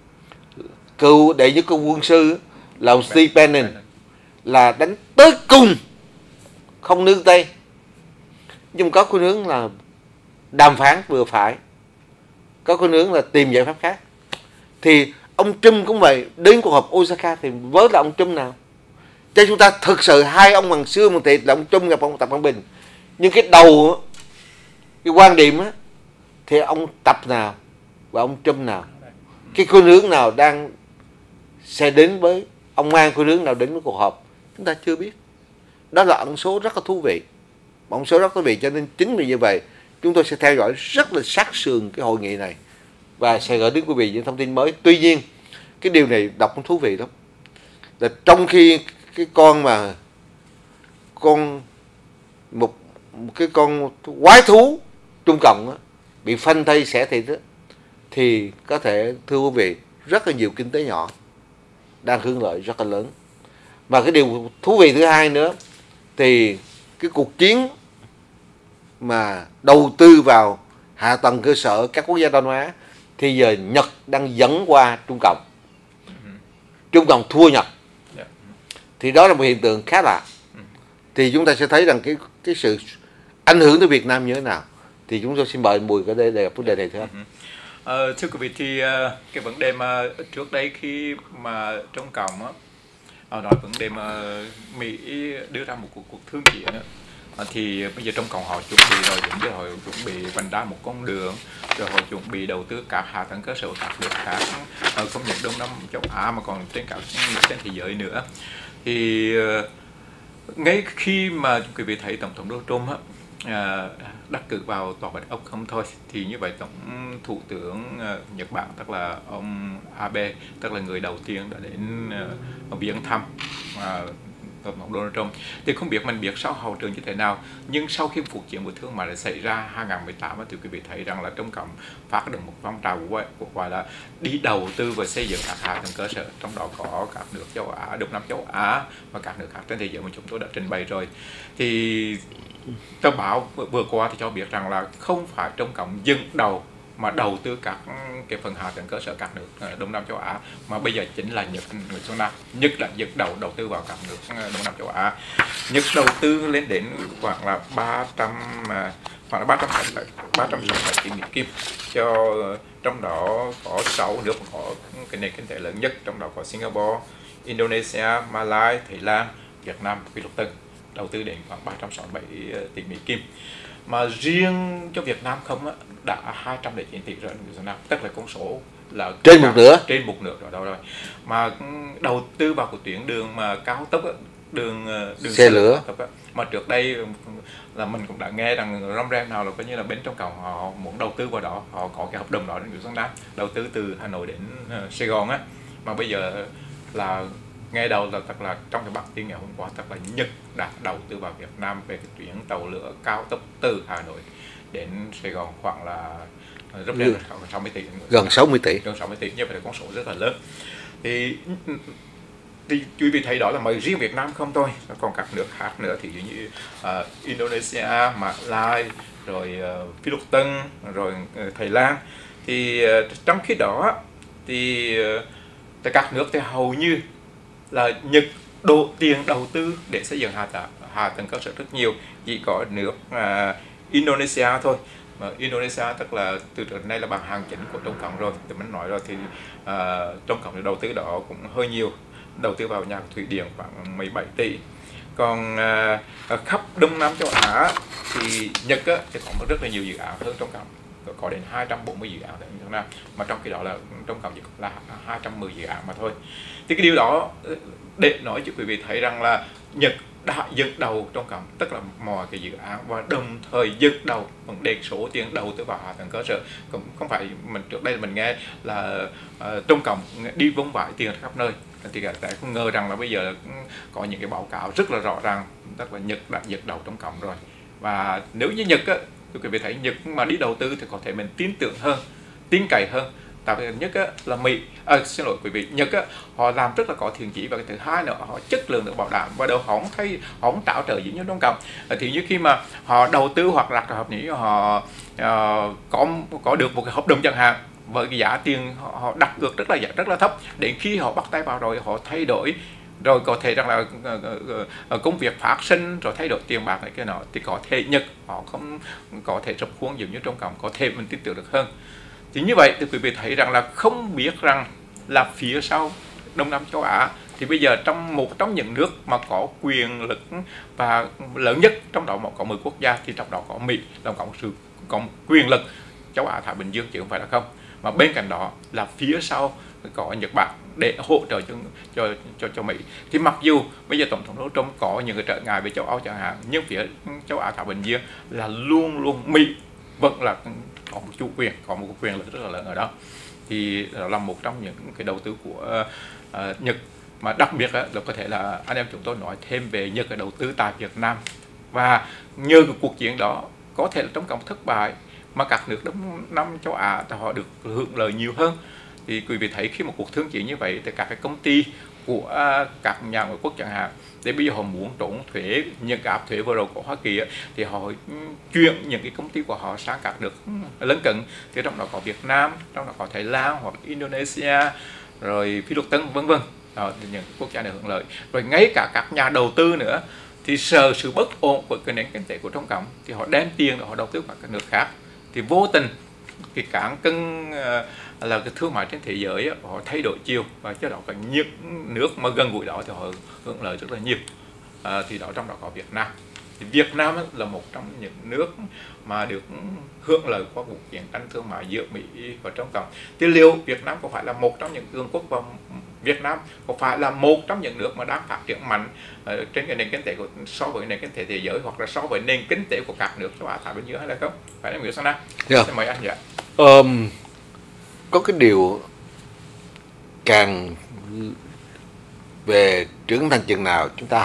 Speaker 1: cựu đệ nhất công quân sư là ông Steve Bannon, là đánh tới cùng, không nương tay, nhưng có khuynh hướng là đàm phán vừa phải, có khuynh hướng là tìm giải pháp khác. Thì ông Trump cũng vậy, đến cuộc họp Osaka thì với là ông Trump nào? Cho chúng ta thực sự hai ông bằng xưa bằng thịt là ông Trump gặp ông Tập Cận Bình, nhưng cái đầu, cái quan điểm á, thì ông Tập nào và ông Trump nào, cái khuynh hướng nào đang sẽ đến với ông mang khuynh hướng nào đến với cuộc họp, chúng ta chưa biết. Đó là ẩn số rất là thú vị, ẩn số rất thú vị. Cho nên chính vì như vậy chúng tôi sẽ theo dõi rất là sát sườn cái hội nghị này và sẽ gửi đến quý vị những thông tin mới. Tuy nhiên cái điều này đọc cũng thú vị lắm, là trong khi cái con mà con một, một cái con quái thú Trung Cộng á, bị phanh thây xẻ thịt á, thì có thể thưa quý vị rất là nhiều kinh tế nhỏ đang hưởng lợi rất là lớn. Và cái điều thú vị thứ hai nữa, thì cái cuộc chiến mà đầu tư vào hạ tầng cơ sở các quốc gia Đông Nam Á, thì giờ Nhật đang dẫn qua Trung Cộng, Trung Cộng thua Nhật, thì đó là một hiện tượng khá lạ. Thì chúng ta sẽ thấy rằng cái cái sự ảnh hưởng tới Việt Nam như thế nào. Thì chúng tôi xin mời Mùi có đề đề vấn đề này thưa anh.
Speaker 2: Uh, thưa quý vị, thì uh, cái vấn đề mà trước đây khi mà Trung Cộng á, uh, nói vấn đề mà Mỹ đưa ra một cuộc cuộc thương chiến á, uh, thì bây giờ Trung Cộng họ chuẩn bị rồi, giống như họ chuẩn bị vành đai một con đường, rồi họ chuẩn bị đầu tư các hạ tầng cơ sở các nước khác, uh, không những Đông Nam châu Á mà còn trên cả trên thế giới nữa. Thì uh, ngay khi mà quý vị thấy tổng thống Donald Trump á, À, đắc cử vào tòa Bạch Ốc không thôi, thì như vậy tổng thủ tướng uh, Nhật Bản, tức là ông Abe, tức là người đầu tiên đã đến uh, viếng thăm uh, tổng thống Donald Trump. Thì không biết mình biết sau hậu trường như thế nào, nhưng sau khi cuộc chiến của thương mại đã xảy ra hai nghìn không trăm mười tám thì quý vị thấy rằng là Trung Cộng phát động một phong trào của gọi là đi đầu tư và xây dựng các hạ tầng cơ sở, trong đó có các nước châu Á, Đông Nam châu Á và các nước khác trên thế giới mà chúng tôi đã trình bày rồi. Thì tờ báo vừa qua thì cho biết rằng là không phải Trung Cộng dừng đầu mà đầu tư các cái phần hạ tầng cơ sở các nước Đông Nam châu Á, mà bây giờ chính là Nhật, người số năm Nhật đã dừng đầu đầu tư vào các nước Đông Nam châu Á. Nhật đầu tư lên đến khoảng là ba trăm khoảng là ba trăm ba trăm sáu mươi tỷ Mỹ Kim, cho trong đó có sáu nước có cái nền kinh tế lớn nhất, trong đó có Singapore, Indonesia, Malaysia, Thái Lan, Việt Nam, Philippines, đầu tư đến khoảng ba trăm sáu mươi bảy tỷ Mỹ Kim. Mà riêng cho Việt Nam không á, đã hai trăm lẻ chín tỷ rồi, tức là con số là
Speaker 1: trên một nửa
Speaker 2: trên một nửa rồi đâu rồi. Mà đầu tư vào cái tuyến đường mà cao tốc á, đường đường
Speaker 1: xe lửa
Speaker 2: á, mà trước đây là mình cũng đã nghe rằng râm ran nào là coi như là bên trong cầu họ muốn đầu tư vào đó, họ có cái hợp đồng đó đến Nguyễn Xuân Nam đầu tư từ Hà Nội đến uh, Sài Gòn á, mà bây giờ là nghe đầu là thật là trong cái bản tin ngày hôm qua thật là Nhật đã đầu tư vào Việt Nam về cái tuyến tàu lửa cao tốc từ Hà Nội đến Sài Gòn khoảng là rất là sáu mươi tỷ,
Speaker 1: gần sáu mươi tỷ,
Speaker 2: gần sáu mươi tỷ, như vậy là con số rất là lớn. Thì thì quý vị thấy đó là mới riêng Việt Nam không thôi, còn các nước khác nữa thì như uh, Indonesia, Malaysia, rồi uh, Philippines, rồi uh, Thái Lan. Thì uh, trong khi đó thì uh, các nước thì hầu như là Nhật đổ tiền đầu tư để xây dựng hạ tầng hạ tầng cơ sở rất nhiều, chỉ có nước uh, Indonesia thôi. Mà Indonesia tức là từ trước đến nay là bằng hàng chính của Trung Cộng rồi, thì mình nói rồi thì uh, Trung Cộng đầu tư đó cũng hơi nhiều, đầu tư vào nhà thủy điện khoảng mười bảy tỷ. Còn uh, khắp Đông Nam châu Á thì Nhật á, thì có rất là nhiều dự án hơn Trung Cộng, có đến hai trăm bốn mươi dự án tại Việt Nam, mà trong khi đó là Trung Cộng chỉ có là hai trăm mười dự án mà thôi. Thì cái điều đó để nói cho quý vị thấy rằng là Nhật đã dẫn đầu Trung Cộng, tức là mọi cái dự án, và đồng thời dẫn đầu vấn đề số tiền đầu tư vào hạ tầng cơ sở. Cũng không phải mình trước đây mình nghe là uh, Trung Cộng đi vung vãi tiền khắp nơi, thì cả tại không ngờ rằng là bây giờ có những cái báo cáo rất là rõ ràng, tức là Nhật đã dẫn đầu Trung Cộng rồi. Và nếu như Nhật á, quý vị thấy Nhật mà đi đầu tư thì có thể mình tin tưởng hơn, tin cậy hơn. Tại vì nhất á, là Mỹ, à, xin lỗi quý vị, Nhật á, họ làm rất là có thiện chí, và cái thứ hai nữa họ chất lượng được bảo đảm, và đâu họ không thấy họ không tráo trở gì như Trung Cộng. Thì như khi mà họ đầu tư hoặc là hợp lý họ uh, có có được một cái hợp đồng chẳng hạn, với cái giá tiền họ, họ đặt cược rất là rất là thấp, đến khi họ bắt tay vào rồi họ thay đổi, rồi có thể rằng là uh, uh, công việc phát sinh rồi thay đổi tiền bạc này kia nọ, thì có thể Nhật họ không có thể rập khuôn giống như Trung Cộng, có thể mình tin tưởng được hơn. Thì như vậy thì quý vị thấy rằng là không biết rằng là phía sau Đông Nam châu Á thì bây giờ trong một trong những nước mà có quyền lực và lớn nhất, trong đó có mười quốc gia, thì trong đó có Mỹ là có một sự có một quyền lực châu Á Thái Bình Dương, chứ không phải là không. Mà bên cạnh đó là phía sau có Nhật Bản để hỗ trợ cho cho cho, cho Mỹ. Thì mặc dù bây giờ tổng thống Donald Trump có những cái trở ngại về châu Âu chẳng hạn, nhưng phía châu Á Thái Bình Dương là luôn luôn Mỹ vẫn là có một chủ quyền, có một quyền lực rất là lớn ở đó. Thì đó là một trong những cái đầu tư của uh, Nhật. Mà đặc biệt là có thể là anh em chúng tôi nói thêm về Nhật cái đầu tư tại Việt Nam, và nhờ cái cuộc chiến đó có thể là Trung Cộng thất bại mà các nước Đông Nam châu Á thì họ được hưởng lợi nhiều hơn. Thì quý vị thấy khi một cuộc thương chiến như vậy thì các cái công ty của các nhà ngoại quốc chẳng hạn, để bây giờ họ muốn trốn thuế, những cái áp thuế vừa rồi của Hoa Kỳ á, thì họ chuyển những cái công ty của họ sang các nước lân cận, thì trong đó có Việt Nam, trong đó có Thái Lan hoặc Indonesia, rồi Philippines vân vân. Đó, thì những quốc gia này hưởng lợi. Rồi ngay cả các nhà đầu tư nữa thì sợ sự bất ổn của cái nền kinh tế của Trung Cộng thì họ đem tiền để họ đầu tư vào các nước khác, thì vô tình cái cán cân uh, là cái thương mại trên thế giới á, họ thay đổi chiều, và cho đó cả những nước mà gần gũi đó thì họ hưởng lợi rất là nhiều. À, thì đó trong đó có Việt Nam. Thì Việt Nam á, là một trong những nước mà được hưởng lợi qua cuộc chiến tranh thương mại giữa Mỹ và Trung Cộng. Thì liệu Việt Nam có phải là một trong những cường quốc, và Việt Nam có phải là một trong những nước mà đang phát triển mạnh uh, trên cái nền kinh tế của, so với nền kinh tế thế giới, hoặc là so với nền kinh tế của các nước châu Á Thái Bình Dương hay là không? Phải em hiểu sao nào?
Speaker 1: Yeah.
Speaker 2: Mời anh dạ.
Speaker 1: Um, có cái điều càng về trưởng thành chừng nào chúng ta học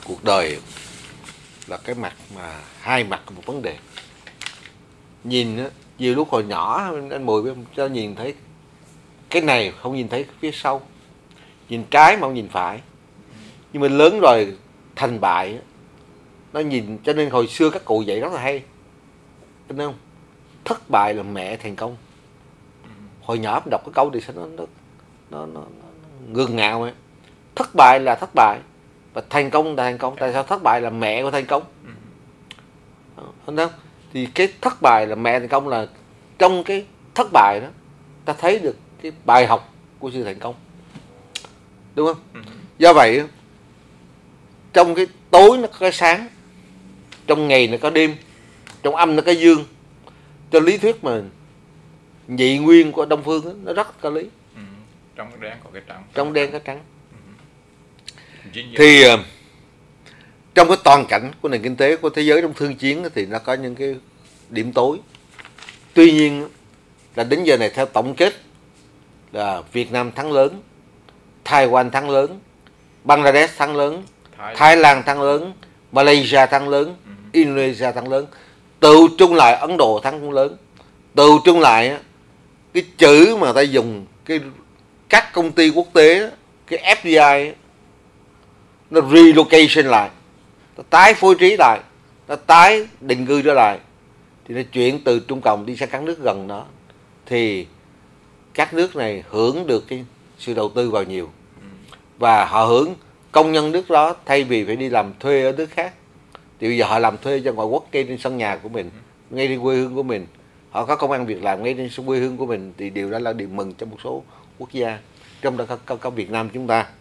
Speaker 1: cuộc đời là cái mặt mà hai mặt của một vấn đề. Nhìn á, nhiều lúc hồi nhỏ anh Mùi biết không, cho nhìn thấy cái này không nhìn thấy phía sau, nhìn trái mà không nhìn phải. Nhưng mà lớn rồi thành bại nó nhìn, cho nên hồi xưa các cụ dạy rất là hay, thấy không? Thất bại là mẹ thành công. Hồi nhỏ mình đọc cái câu thì sao nó nó nó, nó, nó ngường ngạo ấy. Thất bại là thất bại và thành công là thành công. Tại sao thất bại là mẹ của thành công? Thấy không? Thì cái thất bại là mẹ thành công là trong cái thất bại đó ta thấy được cái bài học của sự thành công, đúng không? Do vậy trong cái tối nó có cái sáng, trong ngày nó có đêm, trong âm nó có dương. Cho lý thuyết mà nhị nguyên của Đông Phương đó, nó rất có lý.
Speaker 2: Ừ. Trong đen có cái trắng.
Speaker 1: Trong đen có trắng.
Speaker 2: Ừ.
Speaker 1: Thì uh, trong cái toàn cảnh của nền kinh tế của thế giới trong thương chiến thì nó có những cái điểm tối. Tuy nhiên là đến giờ này theo tổng kết là Việt Nam thắng lớn, Taiwan thắng lớn, Bangladesh thắng lớn, Thái, Thái Lan thắng lớn, Malaysia thắng lớn, ừ. Indonesia thắng lớn, tự trung lại Ấn Độ thắng cũng lớn. Tự trung lại cái chữ mà ta dùng cái các công ty quốc tế, cái ép đê i nó relocation lại, nó tái phối trí lại, nó tái định cư trở lại, thì nó chuyển từ Trung Cộng đi sang các nước gần đó, thì các nước này hưởng được cái sự đầu tư vào nhiều, và họ hưởng công nhân nước đó thay vì phải đi làm thuê ở nước khác thì bây giờ họ làm thuê cho ngoại quốc ngay trên sân nhà của mình, ngay trên quê hương của mình, họ có công ăn việc làm ngay trên quê hương của mình, thì điều đó là điều mừng cho một số quốc gia, trong đó có, có, có Việt Nam chúng ta.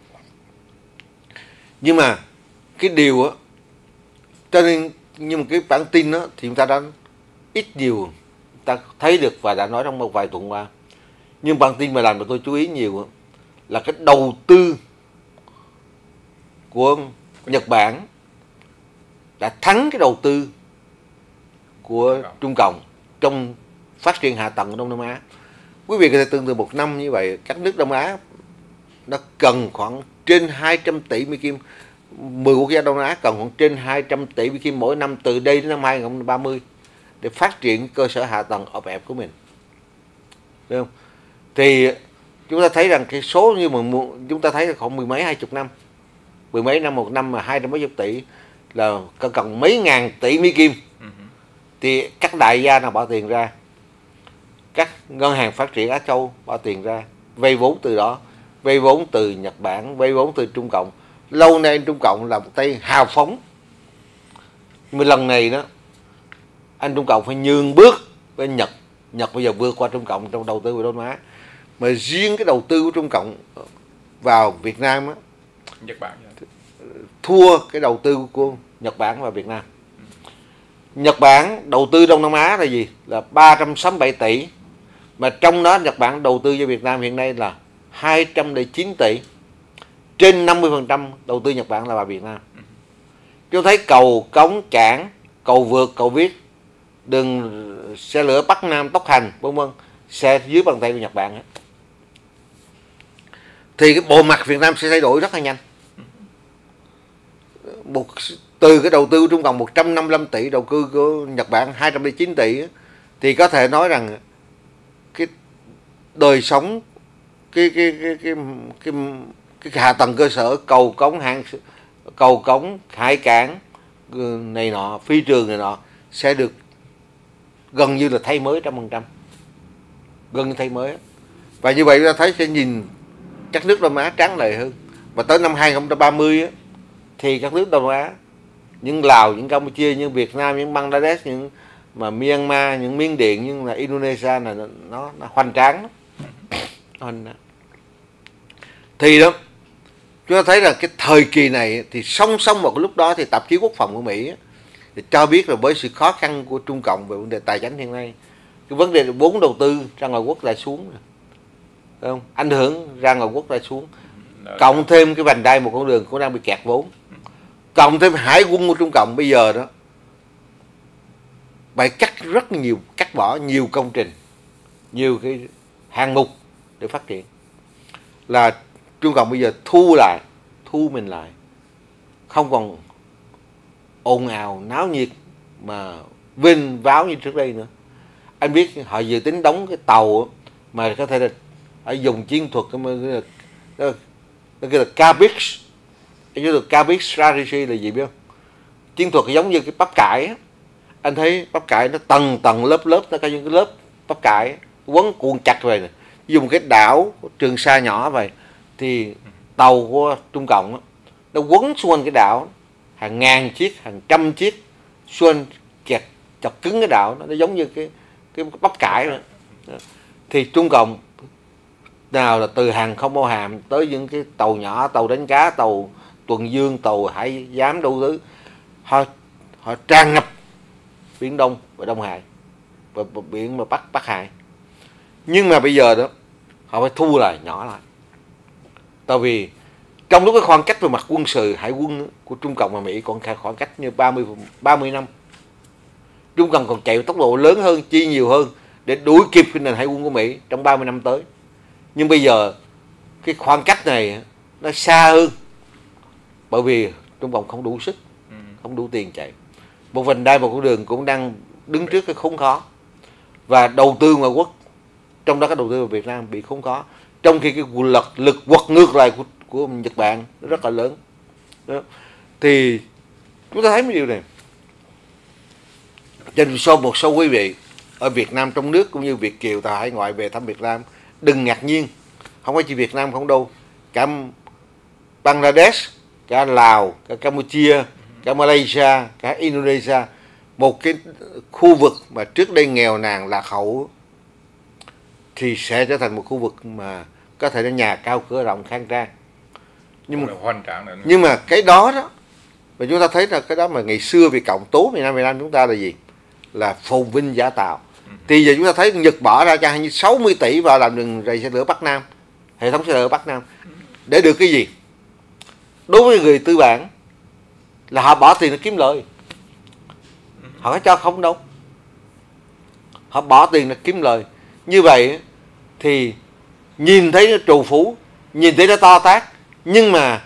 Speaker 1: Nhưng mà cái điều á, cho nên nhưng mà cái bản tin đó thì chúng ta đã ít nhiều ta thấy được và đã nói trong một vài tuần qua. Nhưng bản tin mà làm cho tôi chú ý nhiều á, là cái đầu tư của Nhật Bản đã thắng cái đầu tư của Trung Cộng trong phát triển hạ tầng của Đông Nam Á. Quý vị có thể tưởng tượng một năm như vậy, các nước Đông Á nó cần khoảng trên hai trăm tỷ Mỹ Kim, mười quốc gia Đông Nam Á cần khoảng trên hai trăm tỷ Mỹ Kim mỗi năm từ đây đến năm hai không ba mươi để phát triển cơ sở hạ tầng ọp ẹp của mình, đúng không? Thì chúng ta thấy rằng cái số như mà chúng ta thấy là khoảng mười mấy hai chục năm, mười mấy năm một năm mà hai trăm mấy chục tỷ là cần mấy ngàn tỷ Mỹ Kim. Uh-huh. Thì các đại gia nào bỏ tiền ra, các ngân hàng phát triển Á Châu bỏ tiền ra vay vốn từ đó, vay vốn từ Nhật Bản, vay vốn từ Trung Cộng. Lâu nay Trung Cộng là một tay hào phóng, nhưng mà lần này đó anh Trung Cộng phải nhường bước với Nhật. Nhật bây giờ vượt qua Trung Cộng trong đầu tư vào Đông Nam Á, mà riêng cái đầu tư của Trung Cộng vào Việt Nam á,
Speaker 2: Nhật Bản
Speaker 1: thua cái đầu tư của Nhật Bản và Việt Nam. Nhật Bản đầu tư Đông Nam Á là gì? Là ba trăm sáu mươi bảy tỷ, mà trong đó Nhật Bản đầu tư cho Việt Nam hiện nay là hai trăm lẻ chín tỷ. Trên năm mươi phần trăm đầu tư Nhật Bản là vào Việt Nam. Chúng thấy cầu cống cảng, cầu vượt, cầu viết, đường xe lửa Bắc Nam tốc hành vân vân, xe dưới bàn tay của Nhật Bản ấy. Thì cái bộ mặt Việt Nam sẽ thay đổi rất là nhanh. Một, từ cái đầu tư của Trung Cộng một trăm năm mươi lăm tỷ, đầu tư của Nhật Bản hai trăm lẻ chín tỷ, thì có thể nói rằng cái đời sống, cái cái cái cái cái, cái, cái hạ tầng cơ sở, cầu cống hàng, cầu cống, hải cảng này nọ, phi trường này nọ sẽ được gần như là thay mới trăm phần trăm, gần như thay mới. Và như vậy ta thấy sẽ nhìn các nước Đông Á tráng lệ hơn. Và tới năm hai không ba mươi á, thì các nước Đông Á, những Lào, những Campuchia, những Việt Nam, những Bangladesh, những mà Myanmar, những Miến Điện, những là Indonesia là nó nó hoành tráng lắm. Thì đó chúng ta thấy là cái thời kỳ này thì song song một lúc đó thì tạp chí Quốc phòng của Mỹ thì cho biết là với sự khó khăn của Trung Cộng về vấn đề tài chính hiện nay, cái vấn đề vốn đầu tư ra ngoài quốc lại xuống, đúng không? Ảnh hưởng ra ngoài quốc lại xuống, cộng thêm cái vành đai một con đường cũng đang bị kẹt vốn, cộng thêm hải quân của Trung Cộng bây giờ đó phải cắt rất nhiều, cắt bỏ nhiều công trình, nhiều cái hạng mục để phát triển, là Trung Cộng bây giờ thu lại, thu mình lại, không còn ồn ào náo nhiệt mà vinh váo như trước đây nữa. Anh biết họ dự tính đóng cái tàu mà có thể là ở dùng chiến thuật cái nó kêu là Garbage, anh biết được Garbage strategy là gì biết không? Chiến thuật giống như cái bắp cải á. Anh thấy bắp cải nó tầng tầng lớp lớp, nó có những cái lớp bắp cải quấn cuộn chặt về này. Dùng cái đảo Trường Sa nhỏ vậy thì tàu của Trung Cộng á, nó quấn xung quanh cái đảo hàng ngàn chiếc, hàng trăm chiếc xung kẹt chọc cứng cái đảo, nó giống như cái cái bắp cải nữa. Thì Trung Cộng nào là từ hàng không mẫu hạm tới những cái tàu nhỏ, tàu đánh cá, tàu tuần dương, tàu hải giám đủ thứ, họ họ tràn ngập biển Đông và Đông Hải và biển mà Bắc Bắc Hải. Nhưng mà bây giờ đó họ phải thu lại, nhỏ lại, tại vì trong lúc cái khoảng cách về mặt quân sự hải quân của Trung Cộng và Mỹ còn khoảng cách như ba mươi năm, Trung Cộng còn chạy tốc độ lớn hơn, chi nhiều hơn để đuổi kịp cái nền hải quân của Mỹ trong ba mươi năm tới. Nhưng bây giờ cái khoảng cách này nó xa hơn, bởi vì Trung Cộng không đủ sức, không đủ tiền chạy. Một vành đai, một con đường cũng đang đứng trước cái khốn khó, và đầu tư ngoại quốc, trong đó cái đầu tư vào Việt Nam bị khốn khó, trong khi cái lực lực quật ngược lại của, của Nhật Bản nó rất là lớn đó. Thì chúng ta thấy mấy điều này. Cho nên sau một số quý vị ở Việt Nam trong nước cũng như Việt kiều tại hải ngoại về thăm Việt Nam, đừng ngạc nhiên, không phải chỉ Việt Nam không đâu, cả Bangladesh, cả Lào, cả Campuchia, cả Malaysia, cả Indonesia, một cái khu vực mà trước đây nghèo nàn lạc hậu thì sẽ trở thành một khu vực mà có thể là nhà cao cửa rộng khang trang. Nhưng mà, nhưng mà cái đó đó, và chúng ta thấy là cái đó mà ngày xưa Việt Cộng tố Việt Nam Việt Nam chúng ta là gì? Là phồn vinh giả tạo. Thì giờ chúng ta thấy Nhật bỏ ra cho như sáu mươi tỷ vào làm đường ray xe lửa Bắc Nam, hệ thống xe lửa Bắc Nam, để được cái gì? Đối với người tư bản là họ bỏ tiền để kiếm lợi, họ có cho không đâu, họ bỏ tiền để kiếm lời. Như vậy thì nhìn thấy nó trù phú, nhìn thấy nó to tát, nhưng mà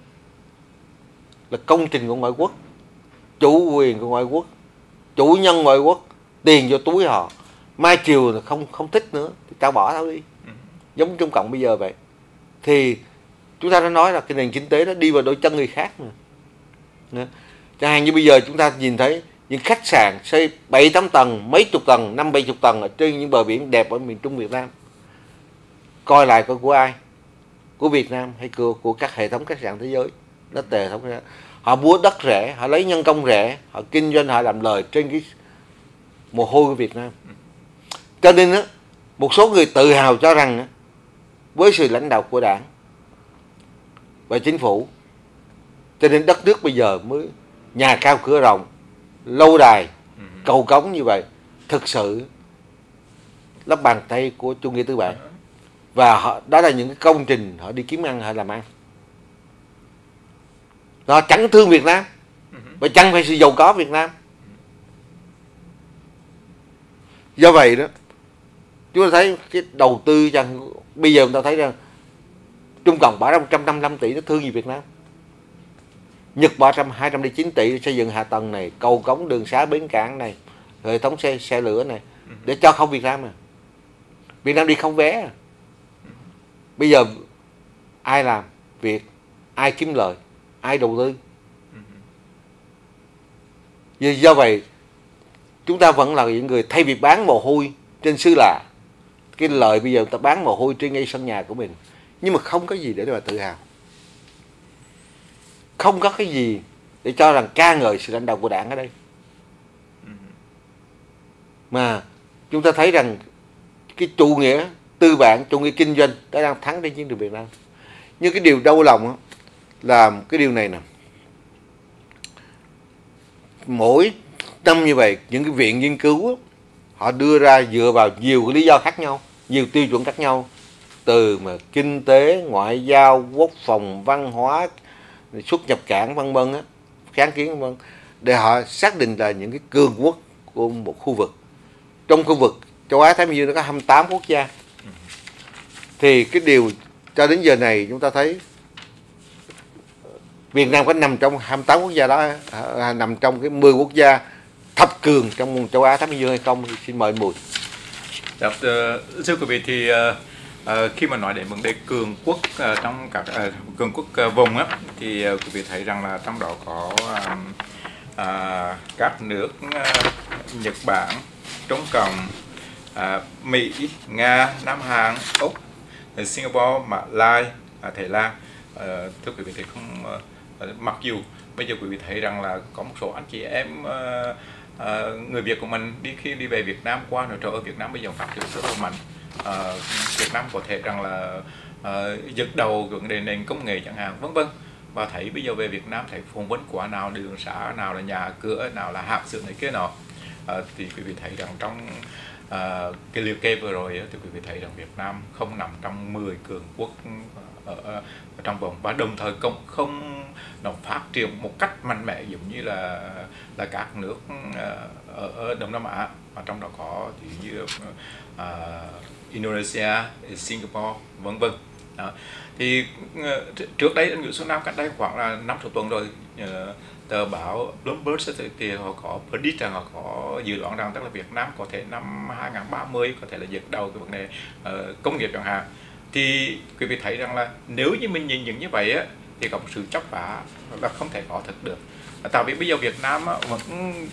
Speaker 1: là công trình của ngoại quốc, chủ quyền của ngoại quốc, chủ nhân ngoại quốc, tiền vô túi họ, mai chiều là không không thích nữa thì tao bỏ tao đi, giống Trung Cộng bây giờ vậy. Thì chúng ta đã nói là cái nền kinh tế nó đi vào đôi chân người khác mà. Chẳng hạn như bây giờ chúng ta nhìn thấy những khách sạn xây bảy tám tầng, mấy chục tầng, năm bảy chục tầng ở trên những bờ biển đẹp ở miền Trung Việt Nam. Coi lại coi của ai? Của Việt Nam hay của, của các hệ thống khách sạn thế giới? Nó tệ thống ra. Họ mua đất rẻ, họ lấy nhân công rẻ, họ kinh doanh, họ làm lời trên cái mồ hôi của Việt Nam. Cho nên á, một số người tự hào cho rằng á, với sự lãnh đạo của Đảng và chính phủ, cho nên đất nước bây giờ mới nhà cao cửa rộng, lâu đài, cầu cống như vậy. Thực sự lắp bàn tay của chủ nghĩa tư bản, và họ, đó là những cái công trình họ đi kiếm ăn, họ làm ăn. Họ chẳng thương Việt Nam và chẳng phải sự giàu có Việt Nam. Do vậy đó, chúng ta thấy cái đầu tư chẳng, bây giờ chúng ta thấy rằng Trung Cộng bỏ ra một trăm năm mươi lăm tỷ nó thương gì Việt Nam. Nhật bỏ ra hai trăm lẻ chín tỷ xây dựng hạ tầng này, cầu cống, đường xá, bến cảng này, hệ thống xe xe lửa này, để cho không Việt Nam à. Việt Nam đi không vé à. Bây giờ ai làm việc, ai kiếm lời, ai đầu tư. Do vậy chúng ta vẫn là những người thay vì bán mồ hôi trên xứ lạ, cái lợi bây giờ ta bán mồ hôi trên ngay sân nhà của mình, nhưng mà không có gì để mà tự hào, không có cái gì để cho rằng ca ngợi sự lãnh đạo của Đảng ở đây. Mà chúng ta thấy rằng cái chủ nghĩa tư bản, chủ nghĩa kinh doanh đã đang thắng trên chiến trường Việt Nam. Nhưng cái điều đau lòng đó, là cái điều này nè, mỗi năm như vậy những cái viện nghiên cứu đó, họ đưa ra dựa vào nhiều cái lý do khác nhau, nhiều tiêu chuẩn khác nhau, từ mà kinh tế, ngoại giao, quốc phòng, văn hóa, xuất nhập cảng vân vân á, kháng kiến vân vân, để họ xác định là những cái cường quốc của một khu vực. Trong khu vực châu Á Thái Bình Dương nó có hai mươi tám quốc gia. Thì cái điều cho đến giờ này chúng ta thấy Việt Nam có nằm trong hai mươi tám quốc gia đó, à, nằm trong cái mười quốc gia thập cường trong châu Á Thái Bình Dương hay không? Xin mời Mùi.
Speaker 2: Dạ, uh, thưa quý vị, thì uh, uh, khi mà nói đến vấn đề cường quốc uh, trong các uh, cường quốc uh, vùng á, thì uh, quý vị thấy rằng là trong đó có uh, uh, các nước uh, Nhật Bản, Trung Cộng, uh, Mỹ, Nga, Nam Hàn, Úc, Singapore, Mã Lai, uh, Thái Lan. Uh, thưa quý vị, thì không uh, mặc dù bây giờ quý vị thấy rằng là có một số anh chị em uh, Uh, người Việt của mình đi khi đi về Việt Nam qua nội trợ ở Việt Nam bây giờ phát triển rất là mạnh. Uh, Việt Nam có thể rằng là uh, dẫn đầu vấn đề nền công nghệ chẳng hạn, vân vân, và thấy bây giờ về Việt Nam thấy phồn vinh quá, nào đường xá, nào là nhà cửa, nào là hạt xưởng này kia nọ. Uh, thì quý vị thấy rằng trong uh, cái liệt kê vừa rồi thì quý vị thấy rằng Việt Nam không nằm trong mười cường quốc ở, ở, ở trong vòng, và đồng thời cũng không nó phát triển một cách mạnh mẽ giống như là là các nước ở, ở Đông Nam Á, và trong đó có thì như uh, Indonesia, Singapore, vân vân. Thì uh, trước đây anh Nguyễn Xuân Nam cách đây khoảng là năm sáu tuần rồi, uh, tờ báo Bloomberg thì họ có predict rằng họ có dự đoán rằng tức là Việt Nam có thể năm hai không ba mươi có thể là dẫn đầu cái vấn đề uh, công nghiệp chẳng hạn. Thì quý vị thấy rằng là nếu như mình nhìn những như vậy á, thì có một sự chấp phá là không thể có thực được. Tại vì bây giờ Việt Nam á, vẫn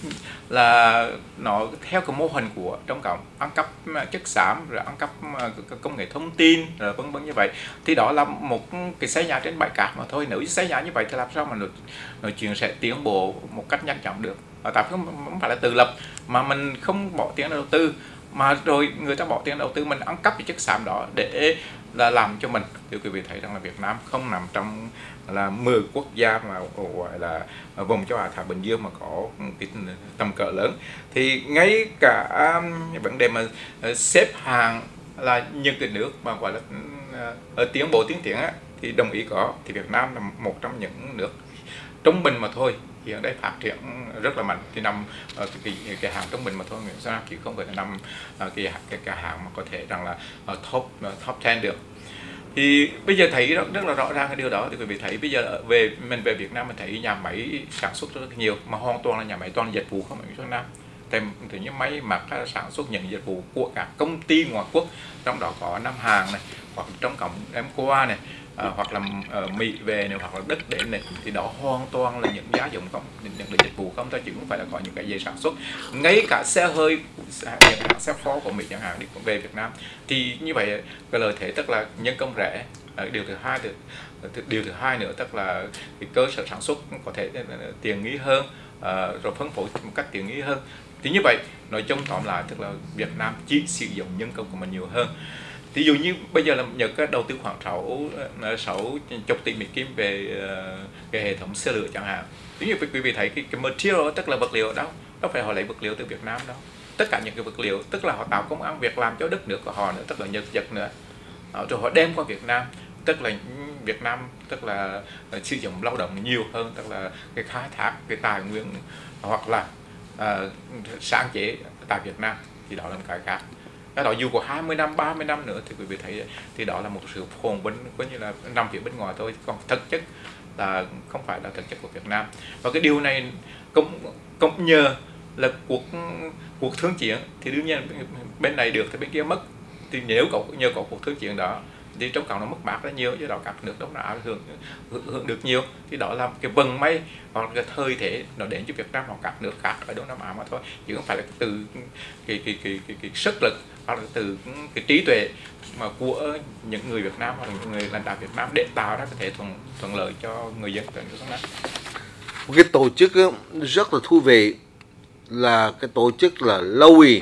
Speaker 2: là nó theo cái mô hình của Trung Cộng, ăn cắp chất xám, rồi ăn cắp công nghệ thông tin, rồi vân vân như vậy. Thì đó là một cái xây nhà trên bãi cát mà thôi. Nếu như xây nhà như vậy thì làm sao mà nói, nói chuyện sẽ tiến bộ một cách nhanh chóng được. Tại vì không, không phải là tự lập mà mình không bỏ tiền đầu tư, mà rồi người ta bỏ tiền đầu tư mình ăn cắp cái chất xám đó để là làm cho mình. Thì quý vị thấy rằng là Việt Nam không nằm trong là mười quốc gia mà gọi là vùng châu Á Thái Bình Dương mà có cái tầm cỡ lớn. Thì ngay cả vấn đề mà xếp hàng là những cái nước mà gọi là ở tiến bộ tiến triển á, thì đồng ý có, thì Việt Nam là một trong những nước trung bình mà thôi, hiện đây phát triển rất là mạnh, thì nằm ở cái, cái, cái hàng trung bình mà thôi, Nguyễn Xuân Nam chỉ không phải là nằm cái cái, cái hàng mà có thể rằng là top top ten được. Thì bây giờ thấy rất, rất là rõ ràng cái điều đó. Thì quý vị thấy bây giờ về mình về Việt Nam mình thấy nhà máy sản xuất rất nhiều, mà hoàn toàn là nhà máy toàn dịch vụ không phải Việt Nam. Thì tự nhiên máy mặc sản xuất những dịch vụ của các công ty ngoại quốc, trong đó có Nam Hàn này, hoặc trong cộng em qua này, à, hoặc là ở Mỹ về này, hoặc là Đức đến này, thì đó hoàn toàn là những giá dụng công, những dịch vụ không thôi, chứ không phải là có những cái dây sản xuất. Ngay cả xe hơi, những hãng xe Ford của Mỹ chẳng hạn đi về Việt Nam, thì như vậy cái lợi thế tức là nhân công rẻ. Điều thứ hai thì điều thứ hai nữa tức là cái cơ sở sản xuất có thể tiện nghi hơn, uh, rồi phân phối một cách tiện nghi hơn. Thì như vậy nói chung tóm lại tức là Việt Nam chỉ sử dụng nhân công của mình nhiều hơn. Ví dụ như bây giờ là Nhật đầu tư khoảng sáu chục tỷ Mỹ Kim về uh, cái hệ thống xe lửa chẳng hạn. Ví dụ quý vị thấy cái, cái material tức là vật liệu đâu, đâu phải họ lấy vật liệu từ Việt Nam đâu. Tất cả những cái vật liệu tức là họ tạo công ăn việc làm cho đất nước của họ nữa, tức là Nhật Nhật nữa. Đó, rồi họ đem qua Việt Nam, tức là Việt Nam tức là sử dụng lao động nhiều hơn, tức là cái khai thác cái tài nguyên hoặc là uh, sáng chế tại Việt Nam, thì đó là một cái khác. Cái đó dù có hai mươi năm, ba mươi năm nữa thì quý vị thấy thì đó là một sự phồn vinh coi như là nằm phía bên ngoài thôi, còn thực chất là không phải là thực chất của Việt Nam. Và cái điều này cũng cũng nhờ là cuộc cuộc thương chiến thì đương nhiên bên này được thì bên kia mất. Thì nếu có nhờ có cuộc thương chiến đó thì Trung Cộng nó mất mát rất nhiều, do đó các nước Đông Nam Á hưởng, hưởng hưởng được nhiều. Thì đó là cái vận may hoặc cái thời thế nó đến cho Việt Nam hoặc các nước khác ở Đông Nam Á mà thôi, chứ không phải là từ cái cái cái cái, cái sức lực hoặc là từ cái trí tuệ mà của những người Việt Nam hoặc là những người lãnh đạo Việt Nam để tạo ra cái thể thuận thuận lợi cho người dân của nước Nam.
Speaker 1: Một cái tổ chức rất là thú vị là cái tổ chức là Lowy.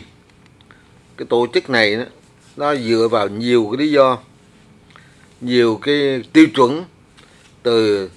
Speaker 1: Cái tổ chức này nó dựa vào nhiều cái lý do, nhiều cái tiêu chuẩn, từ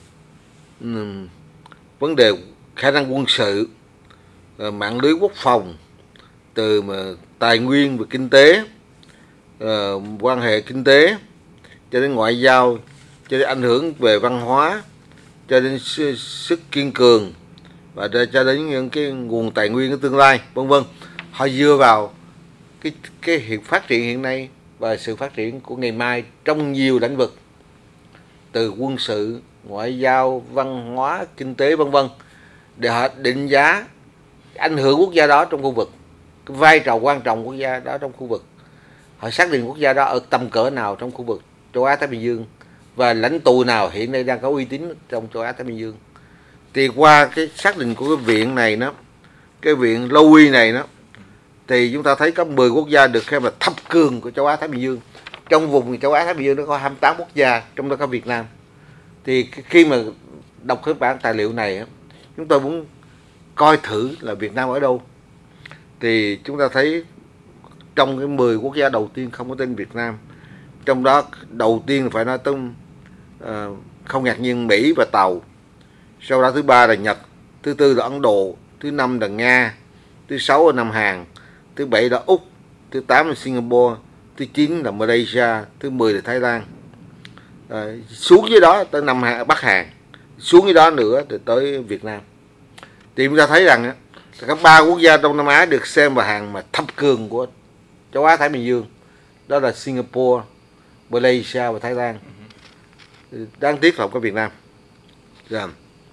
Speaker 1: um, vấn đề khả năng quân sự, uh, mạng lưới quốc phòng, từ mà tài nguyên và kinh tế, uh, quan hệ kinh tế, cho đến ngoại giao, cho đến ảnh hưởng về văn hóa, cho đến sức kiên cường, và cho đến những cái nguồn tài nguyên của tương lai, vân vân. Họ dựa vào cái cái hiện phát triển hiện nay và sự phát triển của ngày mai trong nhiều lĩnh vực, từ quân sự ngoại giao, văn hóa, kinh tế vân vân, để họ định giá ảnh hưởng quốc gia đó trong khu vực, cái vai trò quan trọng quốc gia đó trong khu vực. Họ xác định quốc gia đó ở tầm cỡ nào trong khu vực châu Á Thái Bình Dương và lãnh tụ nào hiện nay đang có uy tín trong châu Á Thái Bình Dương. Thì qua cái xác định của cái viện này đó, cái viện Lowy này đó, thì chúng ta thấy có mười quốc gia được xem là thập cường của châu Á Thái Bình Dương. Trong vùng châu Á Thái Bình Dương nó có hai mươi tám quốc gia, trong đó có Việt Nam. Thì khi mà đọc cái bản tài liệu này, chúng tôi muốn coi thử là Việt Nam ở đâu. Thì chúng ta thấy trong cái mười quốc gia đầu tiên không có tên Việt Nam. Trong đó đầu tiên phải nói tới uh, không ngạc nhiên Mỹ và Tàu. Sau đó thứ ba là Nhật, thứ tư là Ấn Độ, thứ năm là Nga, thứ sáu là Nam Hàn, thứ bảy là Úc, thứ tám là Singapore, thứ chín là Malaysia, thứ mười là Thái Lan. À, xuống dưới đó tới Nam Hàn, Bắc Hàn, xuống dưới đó nữa thì tới Việt Nam. Thì chúng ta thấy rằng các ba quốc gia Đông Nam Á được xem vào hàng mà thập cường của châu Á Thái Bình Dương, đó là Singapore, Malaysia và Thái Lan. Đáng tiếc là không có Việt Nam. Rồi.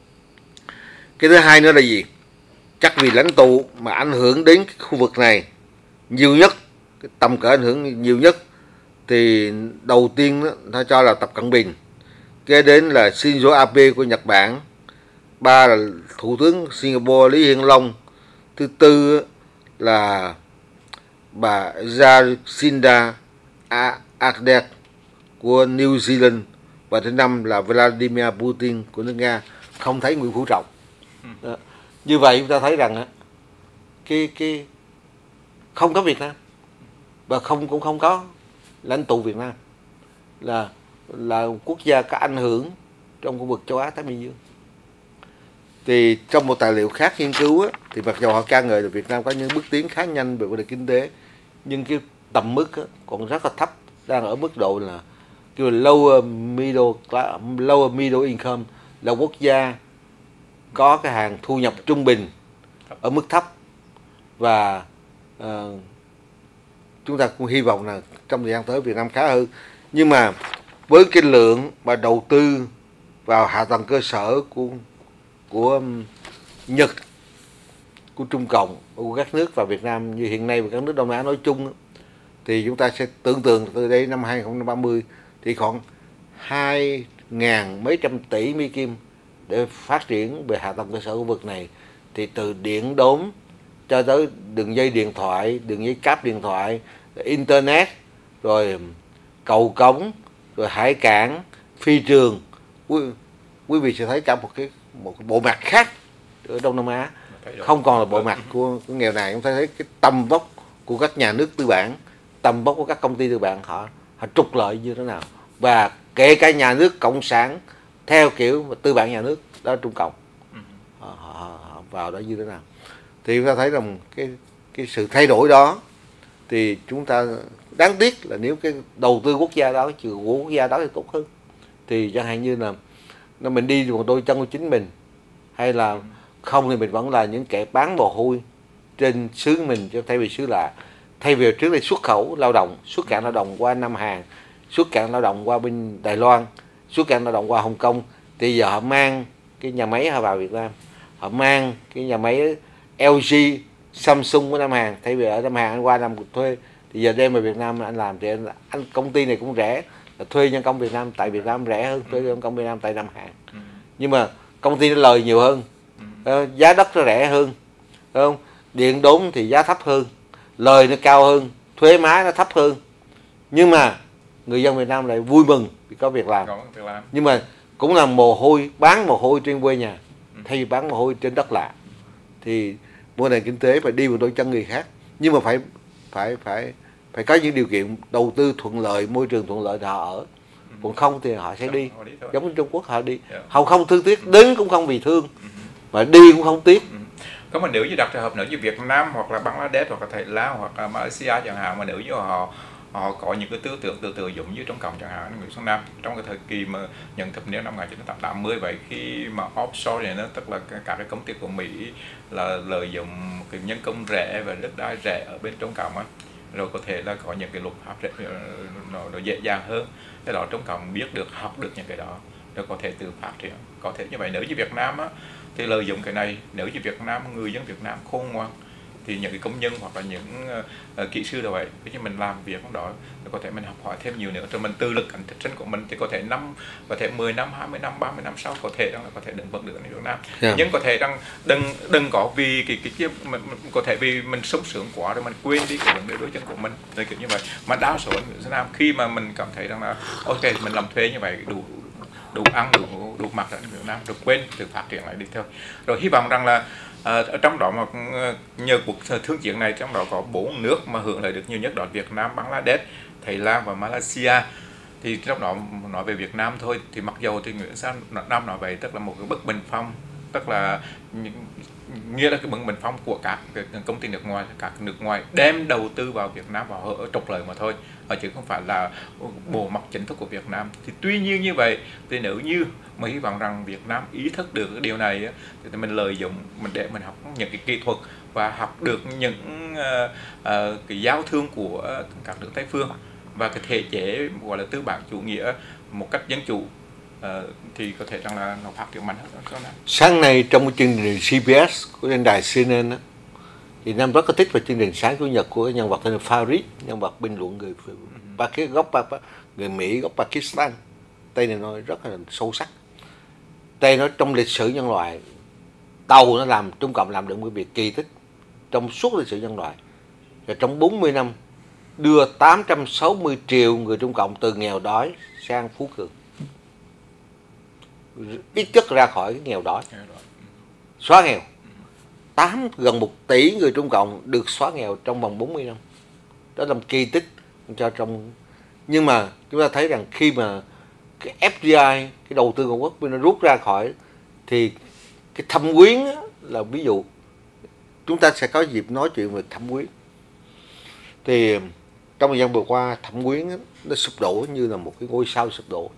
Speaker 1: Cái thứ hai nữa là gì? Chắc vì lãnh tụ mà ảnh hưởng đến cái khu vực này nhiều nhất, cái tầm cỡ ảnh hưởng nhiều nhất, thì đầu tiên đó, ta cho là Tập Cận Bình, kế đến là Shinzo Abe của Nhật Bản, ba là Thủ tướng Singapore Lý Hiển Long, thứ tư là bà Jacinda Ardern của New Zealand, và thứ năm là Vladimir Putin của nước Nga. Không thấy Nguyễn Phú Trọng. Đó. Như vậy chúng ta thấy rằng á, cái cái không có Việt Nam và không cũng không có lãnh tụ Việt Nam là là quốc gia có ảnh hưởng trong khu vực châu Á Thái Bình Dương. Thì trong một tài liệu khác nghiên cứu á, thì mặc dù họ ca ngợi là Việt Nam có những bước tiến khá nhanh về vấn đề kinh tế, nhưng cái tầm mức á, còn rất là thấp, đang ở mức độ là kêu là lower middle class, lower middle income, là quốc gia có cái hàng thu nhập trung bình ở mức thấp. Và uh, chúng ta cũng hy vọng là trong thời gian tới Việt Nam khá hơn. Nhưng mà với cái lượng mà đầu tư vào hạ tầng cơ sở của của Nhật, của Trung Cộng, của các nước và Việt Nam như hiện nay và các nước Đông Á nói chung, thì chúng ta sẽ tưởng tượng từ đây năm hai không ba mươi thì khoảng hai ngàn mấy trăm tỷ Mỹ Kim để phát triển về hạ tầng cơ sở khu vực này. Thì từ điện đóm cho tới đường dây điện thoại, đường dây cáp điện thoại, internet, rồi cầu cống, rồi hải cảng, phi trường, quý, quý vị sẽ thấy cả một cái một cái bộ mặt khác ở Đông Nam Á, không còn là bộ mặt của, của nghèo nàn. Chúng ta thấy cái tầm vóc của các nhà nước tư bản, tầm vóc của các công ty tư bản, họ họ trục lợi như thế nào, và kể cả nhà nước cộng sản theo kiểu tư bản nhà nước đó, Trung Cộng, họ, họ, họ vào đó như thế nào. Thì chúng ta thấy rằng cái cái sự thay đổi đó, thì chúng ta đáng tiếc là nếu cái đầu tư quốc gia đó, trừ của quốc gia đó thì tốt hơn. Thì chẳng hạn như là nó mình đi một đôi chân của chính mình, hay là không thì mình vẫn là những kẻ bán mồ hôi trên xứ mình cho thay vì xứ lạ. Thay vì trước đây xuất khẩu lao động, xuất cảng lao động qua Nam Hàn, xuất cảng lao động qua bên Đài Loan, xuất cảng lao động qua Hồng Kông, thì giờ họ mang cái nhà máy họ vào Việt Nam, họ mang cái nhà máy L G, Samsung của Nam Hàn, thay vì ở Nam Hàn anh qua làm thuê, thì giờ đem về Việt Nam anh làm, thì anh, anh công ty này cũng rẻ, là thuê nhân công Việt Nam tại Việt Nam rẻ hơn thuê nhân công Việt Nam tại Nam Hàn. Nhưng mà công ty nó lời nhiều hơn, giá đất nó rẻ hơn, đúng không? Điện đốn thì giá thấp hơn, lời nó cao hơn, thuế má nó thấp hơn, nhưng mà người dân Việt Nam lại vui mừng vì có việc làm. Nhưng mà cũng là mồ hôi, bán mồ hôi trên quê nhà thay vì bán mồ hôi trên đất lạ. Thì mô nền kinh tế phải đi một đôi chân người khác, nhưng mà phải phải phải phải có những điều kiện đầu tư thuận lợi, môi trường thuận lợi thì họ ở, còn không thì họ sẽ đi, giống như Trung Quốc họ đi, họ không thương tiếc, đến cũng không vì thương, mà đi cũng không tiếc.
Speaker 2: Có mà nếu như đặt trường hợp nữa như Việt Nam hoặc là Bangladesh hoặc là Thái Lan hoặc là Malaysia chẳng hạn, mà nếu như họ họ có những cái tư tưởng từ từ giống như Trung Cộng chẳng hạn, Nguyễn Xuân Nam trong cái thời kỳ mà những thập niên năm một nghìn chín trăm tám mươi, vậy khi mà offshore này nó tức là cả cái công ty của Mỹ là lợi dụng cái nhân công rẻ và đất đai rẻ ở bên Trung Cộng á, rồi có thể là có những cái luật pháp nó, nó dễ dàng hơn. Thế đó Trung Cộng biết được, học được những cái đó để có thể tự phát triển. Có thể như vậy, nếu như Việt Nam á, thì lợi dụng cái này, nếu như Việt Nam, người dân Việt Nam khôn ngoan thì những cái công nhân hoặc là những uh, kỹ sư đâu vậy, khi như mình làm việc trong đó thì có thể mình học hỏi thêm nhiều nữa, rồi mình tự lực cánh sinh của mình thì có thể năm, có thể mười năm, hai mươi năm, ba mươi năm sau có thể rằng là có thể đứng vững được ở Việt Nam. Yeah. Nhưng có thể rằng đừng đừng có vì cái cái, cái mình, mình có thể vì mình sống sướng quá rồi mình quên đi cái vấn đề đối chân của mình, rồi kiểu như vậy. Mà đa số ở Việt Nam khi mà mình cảm thấy rằng là ok mình làm thuê như vậy đủ đủ ăn đủ đủ mặc ở Việt Nam, được quên tự phát triển lại đi thôi. Rồi hy vọng rằng là À, ở trong đó mà nhờ cuộc thương chiến này, trong đó có bốn nước mà hưởng lợi được nhiều nhất, đó là Việt Nam, Bangladesh, Thái Lan và Malaysia. Thì trong đó nói về Việt Nam thôi thì mặc dầu thì Nguyễn Sang Nam nói vậy tức là một cái bất bình phong, tức là nghĩa là cái bất bình phong của các công ty nước ngoài, các nước ngoài đem đầu tư vào Việt Nam và họ trục lợi mà thôi, chứ không phải là bộ mặt chính thức của Việt Nam. Thì tuy nhiên như vậy thì nếu như mà hy vọng rằng Việt Nam ý thức được cái điều này thì mình lợi dụng mình để mình học những cái kỹ thuật và học được những uh, uh, cái giao thương của các nước Tây phương và cái thể chế gọi là tư bản chủ nghĩa một cách dân chủ, uh, thì có thể rằng là nó phát triển mạnh hơn.
Speaker 1: Sáng nay trong cái chương trình xê bê ét của trên đài xê en en đó, thì Nam rất có thích vào chương trình Sáng Chủ nhật của nhân vật tên là Farid, nhân vật bình luận người Pakistan, gốc người Mỹ gốc Pakistan. Tên này nói rất là sâu sắc. Tên nói trong lịch sử nhân loại, tàu nó làm, Trung Cộng làm được một việc kỳ tích trong suốt lịch sử nhân loại. Và trong bốn mươi năm đưa tám trăm sáu mươi triệu người Trung Cộng từ nghèo đói sang phú cường, ít nhất ra khỏi cái nghèo đói, xóa nghèo. tám gần một tỷ người Trung Cộng được xóa nghèo trong vòng bốn mươi năm. Đó là một kỳ tích cho trong. Nhưng mà chúng ta thấy rằng khi mà cái ép đê i, cái đầu tư ngoại quốc nó rút ra khỏi, thì cái thâm quyến á, là ví dụ chúng ta sẽ có dịp nói chuyện về thâm quyến. Thì trong thời gian vừa qua thâm quyến á, nó sụp đổ như là một cái ngôi sao sụp đổ.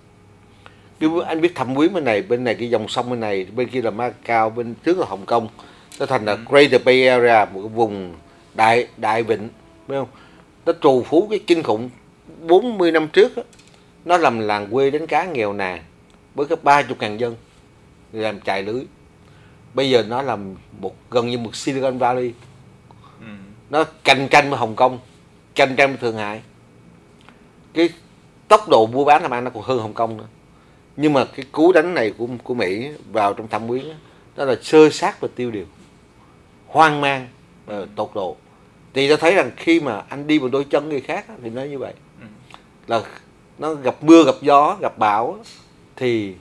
Speaker 1: Nếu anh biết thâm quyến bên này, bên này cái dòng sông bên này, bên kia là Macau, bên trước là Hồng Kông, nó thành là Greater Bay Area, một cái vùng đại đại vịnh, biết không? Nó trù phú cái kinh khủng. Bốn mươi năm trước á, nó làm làng quê đánh cá nghèo nàn với cái ba chục ngàn dân làm chài lưới. Bây giờ nó làm một gần như một Silicon Valley. Ừ. Nó cạnh tranh với Hồng Kông, cạnh tranh với Thượng Hải. Cái tốc độ mua bán làm ăn nó còn hơn Hồng Kông nữa. Nhưng mà cái cú đánh này của của Mỹ vào trong thâm quyến đó, đó là sơ sát và tiêu điều, hoang mang và tột độ. Thì ta thấy rằng khi mà anh đi bằng đôi chân người khác thì nó như vậy, ừ. là nó gặp mưa gặp gió gặp bão thì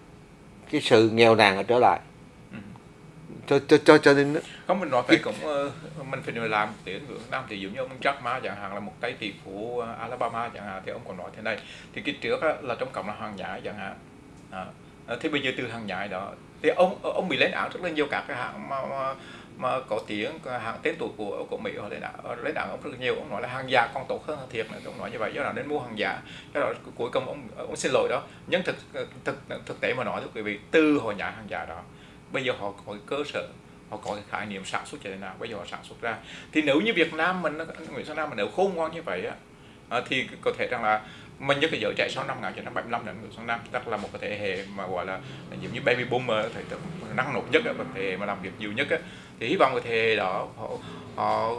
Speaker 1: cái sự nghèo nàn ở trở lại. Ừ. cho cho cho cho nên đó.
Speaker 2: Không, mình nói phải cũng mình phải làm tiếng Việt Nam thì giống như ông Jack Ma chẳng hạn là một tay tỷ phú Alabama chẳng hạn, thì ông còn nói thế này, thì cái trước á, là trong cộng là hàng nhái chẳng hạn, à, thì bây giờ từ hàng nhái đó thì ông ông bị lên án rất là nhiều các cái hãng mà, mà mà có tiếng, hãng tên tuổi của của Mỹ họ lên án lên án ông rất là nhiều. Ông nói là hàng giả còn tốt hơn hàng thiệt nữa, ông nói như vậy, do đó nên mua hàng giả. Cái đó cuối cùng ông ông xin lỗi đó, nhưng thực thực thực tế mà nói thưa quý vị, từ hồi nhái hàng giả đó bây giờ họ có cái cơ sở, họ có cái khái niệm sản xuất như thế nào, bây giờ họ sản xuất ra. Thì nếu như Việt Nam mình, Nguyễn Xuân Nam mà nếu khôn ngoan như vậy á, thì có thể rằng là mình như cái giới trẻ sau năm một nghìn chín trăm bảy mươi lăm đến Nguyễn Xuân Nam chắc là một cái thế hệ mà gọi là giống như baby boomer, thời năng nổ nhất, cái thế hệ mà làm việc nhiều nhất á, thì hy vọng cái thế hệ đó họ họ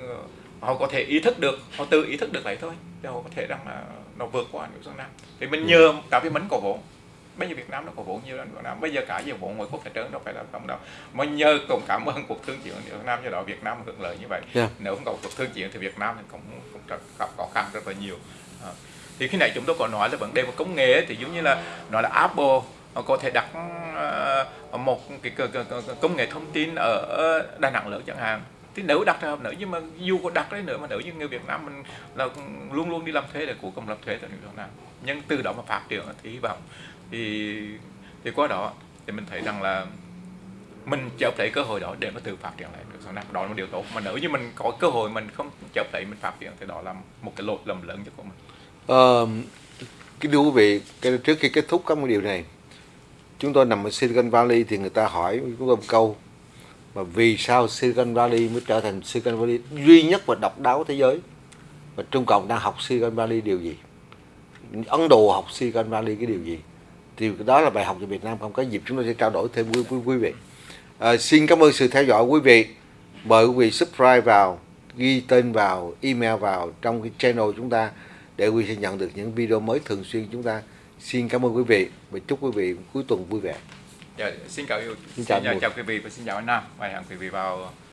Speaker 2: họ có thể ý thức được, họ tự ý thức được đấy thôi, để họ có thể rằng là nó vượt qua Nguyễn Xuân Nam. Thì mình nhờ cả vì mình có vốn. Bây giờ Việt Nam nó có vốn nhiều hơn Việt Nam, bây giờ cả nhiều vốn ngoài quốc phải trơn đâu phải là không đâu. Mà nhờ cũng cảm ơn cuộc thương chiến Việt Nam, do đó Việt Nam hưởng lợi như vậy. Yeah. Nếu không có cuộc thương chiến thì Việt Nam thì cũng, cũng gặp khó khăn rất là nhiều. À. Thì khi này chúng tôi có nói là vấn đề của công nghệ ấy, thì giống như là nói là Apple có thể đặt uh, một cái công nghệ thông tin ở Đà Nẵng lớn chẳng hạn. Thì nếu đặt ra nữa, nhưng mà dù có đặt đấy nữa mà nếu như người Việt Nam mình là luôn luôn đi làm thuê để cuối cùng làm thuê tại Việt Nam, nhưng từ đó mà phát triển thì hy vọng thì thì qua đó thì mình thấy rằng là mình chớp lấy cơ hội đó để mà tự phát triển lại được sau này, đó là một điều tốt. Mà nếu như mình có cơ hội mình không chớp lấy mình phát triển thì đó là một cái lỗi lầm lớn nhất của mình.
Speaker 1: Ờ, cái thưa quý vị, cái, trước khi kết thúc các điều này, chúng tôi nằm ở Silicon Valley thì người ta hỏi chúng tôi một câu, mà vì sao Silicon Valley mới trở thành Silicon Valley duy nhất và độc đáo thế giới, và Trung Cộng đang học Silicon Valley điều gì, Ấn Độ học Silicon Valley cái điều gì, Thì đó là bài học cho Việt Nam, không có dịp chúng tôi sẽ trao đổi thêm với quý vị. À, xin cảm ơn sự theo dõi quý vị. Mời quý vị subscribe vào, ghi tên vào, email vào trong cái channel chúng ta để quý vị sẽ nhận được những video mới thường xuyên chúng ta. Xin cảm ơn quý vị và chúc quý vị cuối tuần vui vẻ.
Speaker 2: Dạ, xin chào,
Speaker 1: Xin
Speaker 2: xin
Speaker 1: chào
Speaker 2: chào,
Speaker 1: mọi-
Speaker 2: chào quý vị và xin chào anh Nam và hẹn quý vị vào